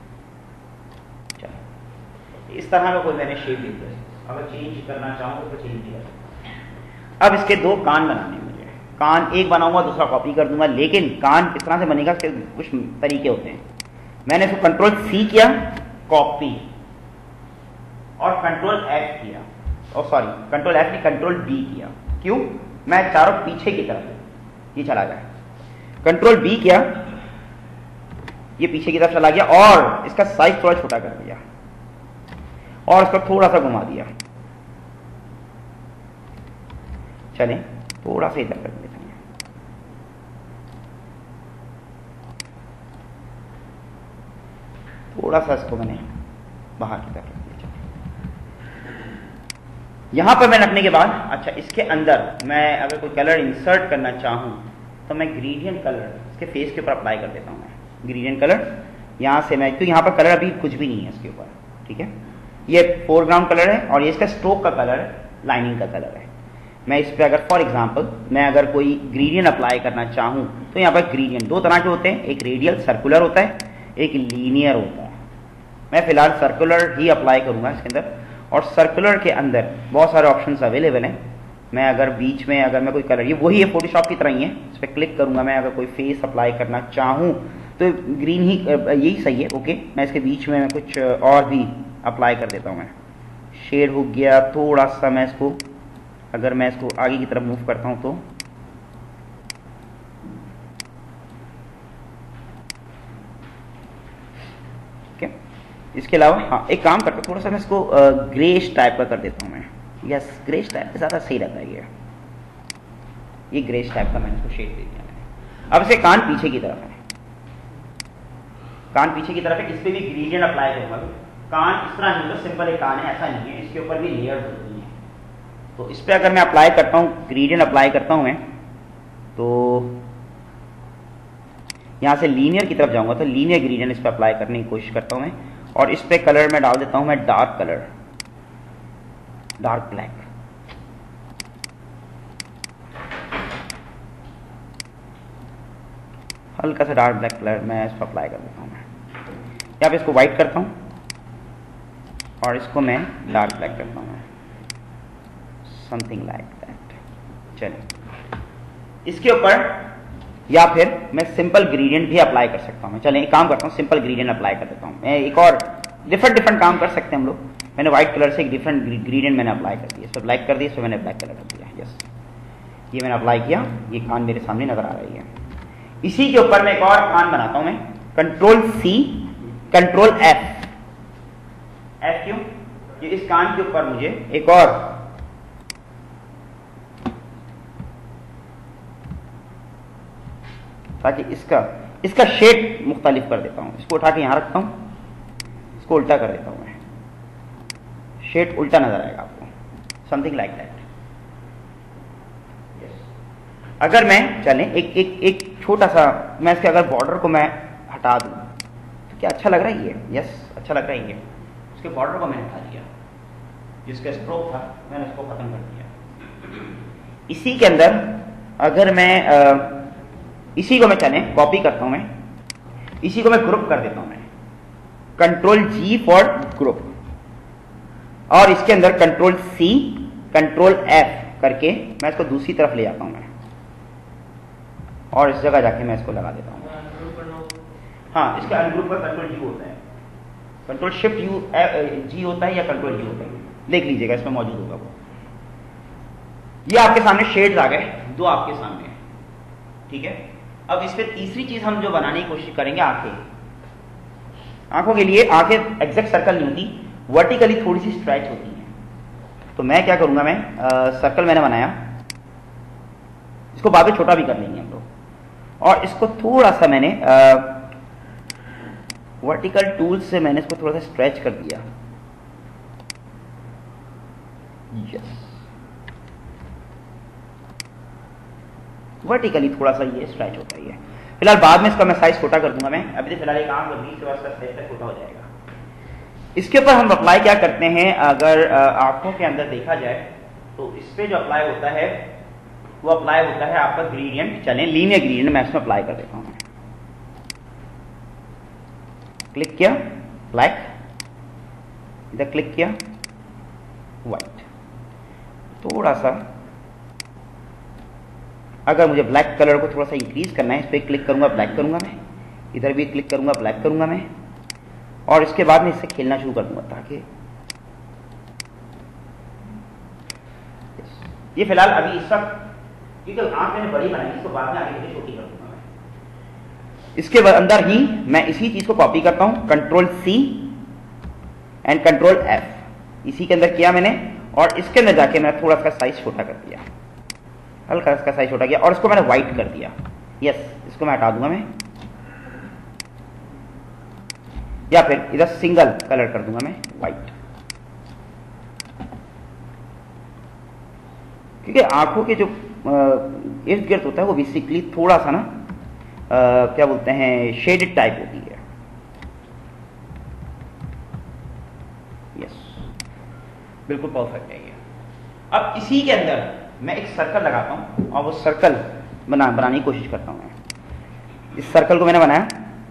चलो इस तरह का कोई मैंने शेप दे दिया। अगर चेंज करना चाहूँ तो चेंज किया। अब इसके दो कान बनाने मुझे, कान एक बनाऊंगा दूसरा कॉपी कर दूंगा, लेकिन कान किस तरह से बनेगा इसके कुछ तरीके होते हैं। मैंने इसको कंट्रोल सी किया, कॉपी, और कंट्रोल एफ किया, और सॉरी कंट्रोल एफ नहीं कंट्रोल बी किया। क्यों? मैं चारों पीछे की तरफ ये चला गया, कंट्रोल बी किया, ये पीछे की तरफ चला गया और इसका साइज थोड़ा छोटा कर दिया और इसको थोड़ा सा घुमा दिया। चले थोड़ा सा इधर कर देते हैं, थोड़ा सा इसको मैंने बाहर की तरफ रख दिया। यहां पर मैंने रखने के बाद अच्छा इसके अंदर मैं अगर कोई कलर इंसर्ट करना चाहूं तो मैं ग्रेडियंट कलर इसके फेस के ऊपर अप्लाई कर देता हूं। मैं ग्रेडियंट कलर यहां से मैं, क्योंकि यहां पर कलर अभी कुछ भी नहीं है इसके ऊपर, ठीक है। ये फोरग्राउंड कलर है और ये इसका स्ट्रोक का कलर है, लाइनिंग का कलर है। मैं इस पर अगर फॉर एग्जांपल मैं अगर कोई ग्रेडियंट अप्लाई करना चाहूं तो यहाँ पर ग्रेडियंट दो तरह के होते हैं, एक रेडियल सर्कुलर होता है, एक लीनियर होता है। मैं फिलहाल सर्कुलर ही अप्लाई करूंगा इसके अंदर, और सर्कुलर के अंदर बहुत सारे ऑप्शंस अवेलेबल हैं। मैं अगर बीच में अगर मैं कोई कलर, ये वही है फोटोशॉप की तरह ही है, इस पर क्लिक करूंगा, मैं अगर कोई फेस अप्लाई करना चाहूं तो ग्रीन ही यही सही है, ओके। मैं इसके बीच में मैं कुछ और भी अप्लाई कर देता हूं। मैं शेड हो गया थोड़ा सा, मैं इसको अगर मैं इसको आगे की तरफ मूव करता हूं तो okay। इसके अलावा हाँ एक काम करता हूँ, थोड़ा सा मैं इसको ग्रेश टाइप का कर देता हूँ मैं। यस ग्रेश टाइप ज़्यादा सही रहता है। ये ये ग्रेश टाइप का मैंने इसको शेड दे दिया मैंने। अब इसे कान पीछे की तरफ है, कान पीछे की तरफ है, इस पर भी ग्रेडियंट अप्लाई करूंगा। कान इस तरह नहीं होता, सिंपल एक कान है, ऐसा नहीं है, इसके ऊपर भी लेयर्स होती हैं। तो इस पर अगर मैं अप्लाई करता हूँ, ग्रेडियंट अप्लाई करता हूँ मैं, तो यहाँ से लीनियर की तरफ जाऊंगा तो लीनियर ग्रेडियंट इस पर अप्लाई करने की कोशिश करता हूँ मैं, और इस पे कलर में डाल देता हूँ मैं डार्क कलर, डार्क ब्लैक। हल्का सा डार्क ब्लैक कलर मैं इस पर अप्लाई कर देता हूँ मैं। यहाँ पे इसको व्हाइट करता हूँ और इसको मैं डार्क ब्लैक करता हूँ मैं, समथिंग लाइक दैट। चलिए इसके ऊपर या फिर मैं सिंपल ग्रेडियंट भी अप्लाई कर सकता हूँ मैं। चलें एक काम करता हूँ, सिंपल ग्रेडियंट अप्लाई कर देता हूँ मैं। एक और डिफरेंट डिफरेंट काम कर सकते हैं हम लोग। मैंने व्हाइट कलर से एक डिफरेंट ग्रेडियंट मैंने अप्लाई कर दिया, इस पर ब्लैक कर दिया, इस पर मैंने ब्लैक कलर कर दिया। यस, ये मैंने अप्लाई किया, ये कान मेरे सामने नजर आ रही है। इसी के ऊपर मैं एक और कान बनाता हूं मैं, control C control F. F क्यों? कि इस कान के ऊपर मुझे एक और ताकि इसका इसका शेड मुख्तलिफ कर देता हूं। इसको उठा के यहां रखता हूं, इसको उल्टा कर देता हूं मैं, शेड उल्टा नजर आएगा आपको, समथिंग लाइक दैट। अगर मैं चलें एक एक एक छोटा सा, मैं इसके अगर बॉर्डर को मैं हटा दूं तो क्या अच्छा लग रहा है ये? यस, अच्छा लग रहा है ये। उसके बॉर्डर को मैंने हटा दिया, जिसका स्ट्रोक था मैंने उसको खत्म कर दिया। इसी के अंदर अगर मैं आ, इसी को मैं चलें कॉपी करता हूं मैं, इसी को मैं ग्रुप कर देता हूं मैं, कंट्रोल जी फॉर ग्रुप, और इसके अंदर कंट्रोल सी कंट्रोल एफ करके मैं इसको दूसरी तरफ ले जाता हूं मैं, और इस जगह जाके मैं इसको लगा देता हूँ। हाँ, इसका अनग्रुप का कंट्रोल जी होता है, कंट्रोल शिफ्ट यू जी होता है या कंट्रोल जी होता है, देख लीजिएगा इसमें मौजूद होगा वो। ये आपके सामने शेड्स आ गए, दो आपके सामने, ठीक है। अब इस पे तीसरी चीज हम जो बनाने की कोशिश करेंगे, आंखें। आंखों के लिए आंखें एग्जैक्ट सर्कल नहीं होती, वर्टिकली थोड़ी सी स्ट्रेच होती है। तो मैं क्या करूंगा, मैं आ, सर्कल मैंने बनाया, इसको बाद में छोटा भी कर लेंगे हम लोग, और इसको थोड़ा सा मैंने वर्टिकल टूल से मैंने इसको थोड़ा सा स्ट्रेच कर दिया। यस, वर्टिकली थोड़ा सा ये स्ट्रेच होता ही है। फिलहाल बाद में इसका मैं साइज छोटा कर दूंगा मैं, अभी तो फिलहाल एक आंख बदली, इसके बाद इसका साइज छोटा हो जाएगा। इसके ऊपर हम अप्लाई क्या करते हैं, अगर आंखों के अंदर देखा जाए तो इस पे जो अप्लाई होता है वो अप्लाई होता है आपका ग्रेडियंट। चलें लीनियर ग्रेडियंट मैं इसमें अप्लाई कर देता हूं। क्लिक किया ब्लैक, इधर क्लिक किया व्हाइट, थोड़ा सा अगर मुझे ब्लैक कलर को थोड़ा सा इंक्रीज करना है, इस पर क्लिक करूंगा ब्लैक करूंगा मैं, इधर भी क्लिक करूंगा ब्लैक करूंगा मैं, और इसके बाद में इससे खेलना शुरू कर दूंगा ताकि ये फिलहाल अभी इस वक्त, क्योंकि आंख मैंने बड़ी बनाई, इसको बाद में आगे छोटी कर दूंगा मैं। इसके अंदर ही मैं इसी चीज को कॉपी करता हूं, control C and control F, इसी के अंदर किया मैंने, और इसके अंदर जाके मैं थोड़ा सा साइज छोटा कर दिया, हल्का इसका साइज छोटा किया, और इसको मैंने व्हाइट कर दिया। यस, इसको मैं हटा दूंगा मैं, या फिर इधर सिंगल कलर कर दूंगा मैं व्हाइट, क्योंकि आंखों के जो इर्द गिर्द होता है वो बेसिकली थोड़ा सा ना आ, क्या बोलते हैं, शेडेड टाइप होती है। यस, बिल्कुल परफेक्ट है ये। अब इसी के अंदर मैं एक सर्कल लगाता हूं, और वो सर्कल बना बनाने की कोशिश करता हूं मैं। इस सर्कल को मैंने बनाया।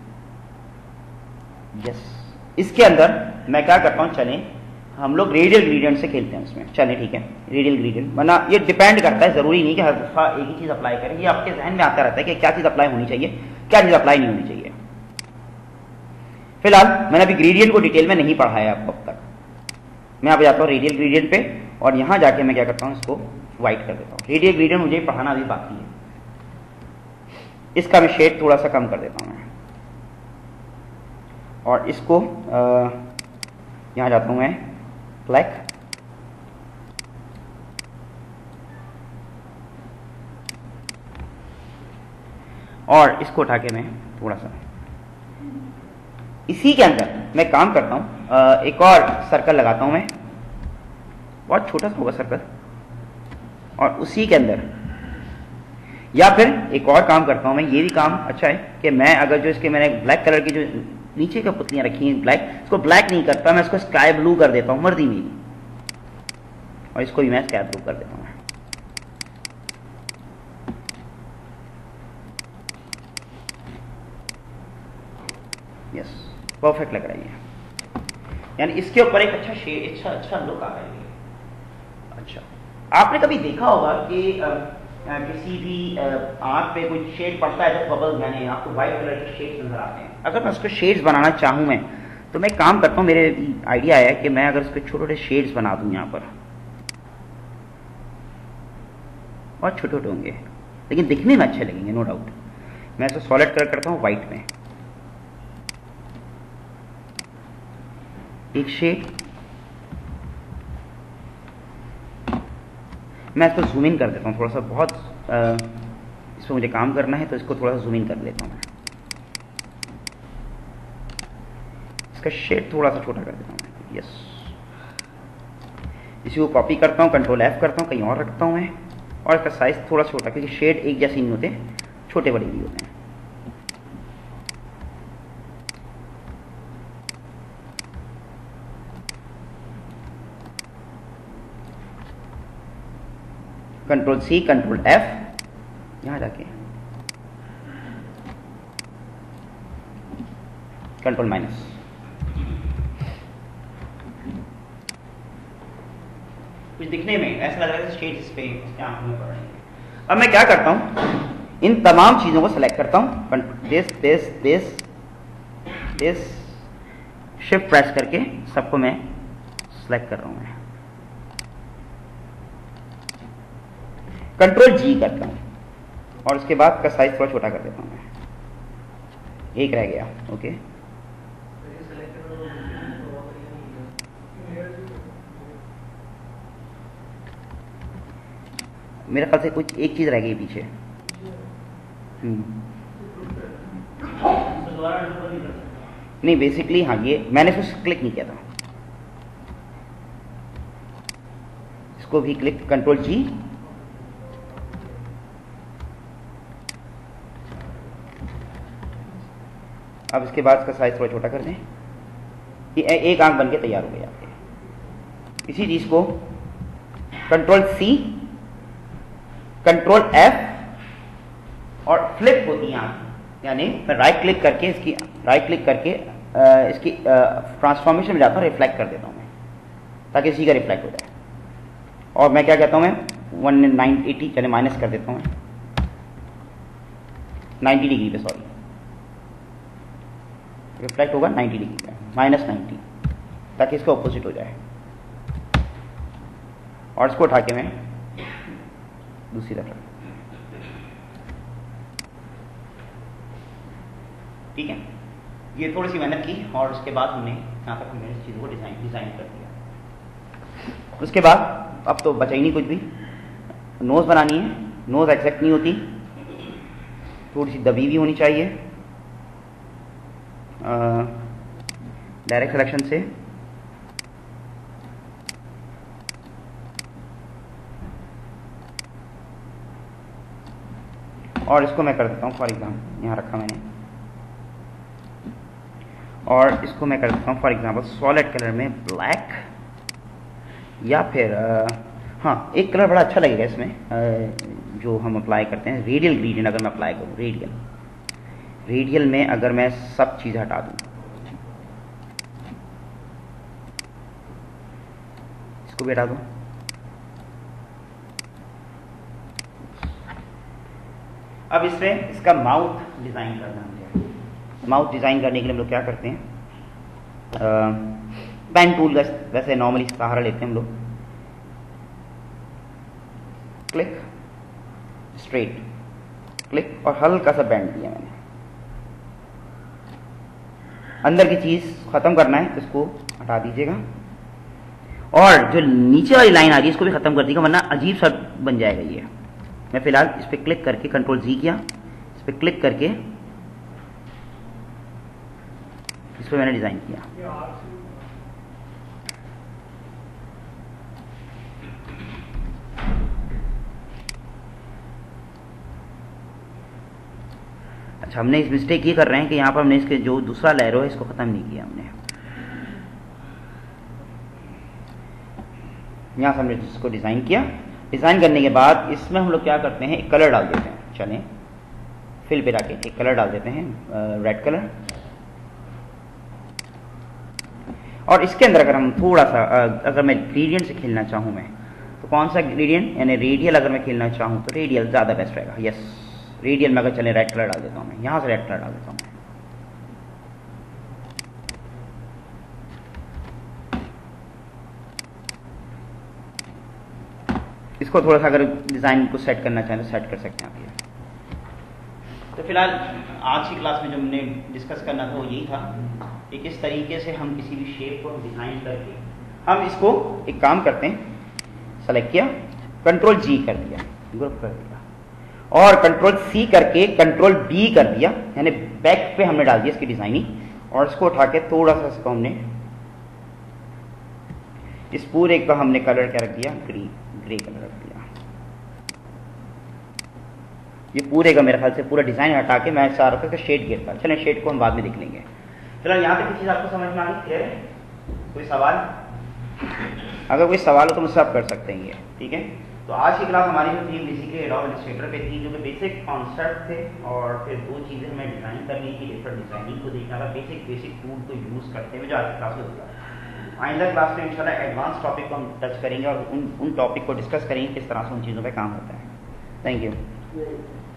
यस, इसके अंदर मैं क्या करता हूं, चलें हम लोग रेडियल ग्रेडियंट से खेलते हैं उसमें। चलें ठीक है, रेडियल ग्रेडियंट, वरना ये डिपेंड करता है, जरूरी नहीं कि हर दफा एक ही चीज अप्लाई करें। ये आपके जहन में आता रहता है कि क्या चीज अप्लाई होनी चाहिए, क्या चीज अप्लाई नहीं होनी चाहिए। फिलहाल मैंने अभी ग्रेडियंट को डिटेल में नहीं पढ़ा है आपको अब तक। मैं अब जाता हूँ रेडियल ग्रेडियंट पे, और यहां जाके मैं क्या करता हूँ, इसको व्हाइट कर देता हूँ। रेडियल ग्रेडियंट मुझे पढ़ाना अभी बाकी है, इसका मैं शेड थोड़ा सा कम कर देता हूँ मैं, और इसको यहां जाता हूं मैं ब्लैक, और इसको उठा के मैं थोड़ा सा इसी के अंदर मैं काम करता हूं, आ, एक और सर्कल लगाता हूं मैं, बहुत छोटा सा होगा सर्कल, और उसी के अंदर, या फिर एक और काम करता हूं मैं, ये भी काम अच्छा है कि मैं अगर जो इसके मैंने ब्लैक कलर की जो नीचे की पुतलियां रखी हैं ब्लैक, इसको ब्लैक नहीं करता मैं, इसको स्काई ब्लू कर देता हूं, मर्जी मेरी, और इसको भी मैं स्काई ब्लू कर देता हूं। यस, परफेक्ट लग रही है, यानी इसके ऊपर एक अच्छा शेड, अच्छा अच्छा लुक आ रहा है। अच्छा, आपने कभी देखा होगा कि आ, आ, किसी भी आंख पे कोई शेड पड़ता है तो बबल, यानी आपको व्हाइट कलर के शेड्स नजर आते हैं। अगर मैं उसको शेड्स बनाना चाहूं मैं, तो मैं काम करता हूं, मेरे आइडिया है कि मैं अगर उसके छोटे छोटे शेड्स बना दूं यहां पर, और छोटे छोटे होंगे लेकिन दिखने में अच्छे लगेंगे, नो डाउट। मैं इसको सॉलिड कलर करता हूं व्हाइट में, एक शेड, मैं इसको जूम इन कर देता हूँ थोड़ा सा, बहुत इस पर मुझे काम करना है तो इसको थोड़ा सा जूम इन कर लेता हूँ मैं, इसका शेड थोड़ा सा छोटा कर देता हूँ मैं। यस, इसी को कॉपी करता हूँ, कंट्रोल एफ करता हूँ, कहीं और रखता हूँ मैं, और इसका साइज थोड़ा छोटा, क्योंकि शेड एक जैसे नहीं होते, छोटे बड़े भी होते हैं। कंट्रोल सी, कंट्रोल एफ, यहां जाके कंट्रोल माइनस, कुछ दिखने में ऐसा लग रहा है शेड इस पे इसके आंखों में पड़ रही है। अब मैं क्या करता हूं, इन तमाम चीजों को सेलेक्ट करता हूं, this this this this, shift press करके सबको मैं सेलेक्ट कर रहा हूं मैं, कंट्रोल जी करता हूं, और उसके बाद का साइज थोड़ा छोटा कर देता हूं मैं, एक रह गया। ओके, मेरे ख्याल से कुछ एक चीज रह गई पीछे। नहीं, बेसिकली हाँ, ये मैंने इसको क्लिक नहीं किया था, इसको भी क्लिक, कंट्रोल जी, अब इसके बाद इसका साइज थोड़ा छोटा कर दें, ये एक आंख बन के तैयार हो गई आपके। इसी चीज को कंट्रोल सी, कंट्रोल एफ, और फ्लिप होती है आंख, यानी मैं राइट क्लिक करके इसकी राइट क्लिक करके आ, इसकी ट्रांसफॉर्मेशन में जाता हूँ, रिफ्लेक्ट कर देता हूँ मैं, ताकि इसी का रिफ्लेक्ट हो जाए। और मैं क्या कहता हूँ, मैं वन नाइन एटी चले माइनस कर देता हूँ मैं, नाइन्टी डिग्री पे, सॉरी, रिफ्लेक्ट होगा नाइन्टी डिग्री पे, माइनस नाइन्टी, ताकि इसका ऑपोजिट हो जाए। और इसको उठा के मैं दूसरी तरफ, ठीक है। ये थोड़ी सी मेहनत की, और उसके बाद हमने यहाँ तक हमने इस चीज़ को डिजाइन डिजाइन कर दिया। उसके बाद अब तो बचा ही नहीं कुछ भी, नोज बनानी है, नोज एग्जैक्ट नहीं होती, थोड़ी सी दबी भी होनी चाहिए, डायरेक्ट सिलेक्शन से, और इसको मैं कर देता हूँ फॉर एग्जाम्पल, यहाँ रखा मैंने, और इसको मैं कर देता हूँ फॉर एग्जाम्पल सॉलिड कलर में ब्लैक, या फिर आ, हाँ, एक कलर बड़ा अच्छा लगेगा इसमें आ, जो हम अप्लाई करते हैं, रेडियल ग्रेडियंट। अगर मैं अप्लाई करूँ रेडियल रेडियल में अगर मैं सब चीज़ हटा दूँ, इसको भी हटा दूँ, अब इसमें इसका माउथ डिज़ाइन करना है। माउथ डिज़ाइन करने के लिए हम लोग क्या करते हैं, पेन टूल का वैसे नॉर्मली सहारा लेते हैं हम लोग, क्लिक, स्ट्रेट, क्लिक, और हल्का सा बैंड दिया मैंने। अंदर की चीज़ ख़त्म करना है तो इसको हटा दीजिएगा, और जो नीचे वाली लाइन आ रही है इसको भी ख़त्म कर दीजिएगा, वरना अजीब सा बन जाएगा ये। मैं फिलहाल इस पर क्लिक करके कंट्रोल जी किया, इस पर क्लिक करके इस पर मैंने डिज़ाइन किया। अच्छा, हमने इस मिस्टेक ये कर रहे हैं कि यहाँ पर हमने इसके जो दूसरा लैरो है इसको ख़त्म नहीं किया हमने। यहाँ से हमने इसको डिज़ाइन किया। डिज़ाइन करने के बाद इसमें हम लोग क्या करते हैं, एक कलर डाल देते हैं। चलें, फिल पे जाके एक कलर डाल देते हैं, रेड कलर। और इसके अंदर अगर हम थोड़ा सा, अगर मैं ग्रेडियंट से खेलना चाहूँ मैं, तो कौन सा ग्रेडियंट, यानी रेडियल अगर मैं खेलना चाहूँ तो रेडियल ज़्यादा बेस्ट रहेगा। यस, रेडियल में अगर चले रेड कलर डाल देता हूँ मैं, यहाँ से रेड कलर डाल देता हूँ मैं। इसको थोड़ा सा अगर डिज़ाइन को सेट करना चाहें तो सेट कर सकते हैं आप ये। तो फिलहाल आज की क्लास में जो हमने डिस्कस करना था वो यही था कि किस तरीके से हम किसी भी शेप को डिज़ाइन करके हम इसको एक काम करते हैं, सेलेक्ट किया, कंट्रोल जी कर दिया, ग्रुप कर दिया, और कंट्रोल सी करके कंट्रोल बी कर दिया, यानी बैक पे हमने डाल दिया इसकी डिज़ाइनिंग। और इसको उठा के थोड़ा सा इसको हमने, इस पूरे का हमने कलर क्या रख दिया, ग्रे ग्रे कलर रख दिया। ये पूरे का मेरे ख्याल से पूरा डिज़ाइन हटा के मैं सारा करके शेड गिरता। चलें, शेड को हम बाद में देख लेंगे। फिलहाल यहाँ तक की चीज़ आपको समझ में आ गई, क्लियर है? कोई सवाल? अगर कोई सवाल हो तो मुझसे आप कर सकते हैं, ठीक है? तो आज की क्लास हमारी जो थी बेसिकली एडोब इलस्ट्रेटर पे थी, जो कि बेसिक कॉन्सेप्ट थे, और फिर दो चीज़ें हमें डिज़ाइन करनी थी, डिफरेंट डिज़ाइनिंग को देखना था, बेसिक बेसिक टूल को यूज़ करते हुए जो आज की क्लास में होगा। आइंदा क्लास में इंशाल्लाह एडवांस टॉपिक को हम टच करेंगे और उन उन टॉपिक को डिस्कस करेंगे किस तरह से उन चीज़ों पर काम होता है। Thank you.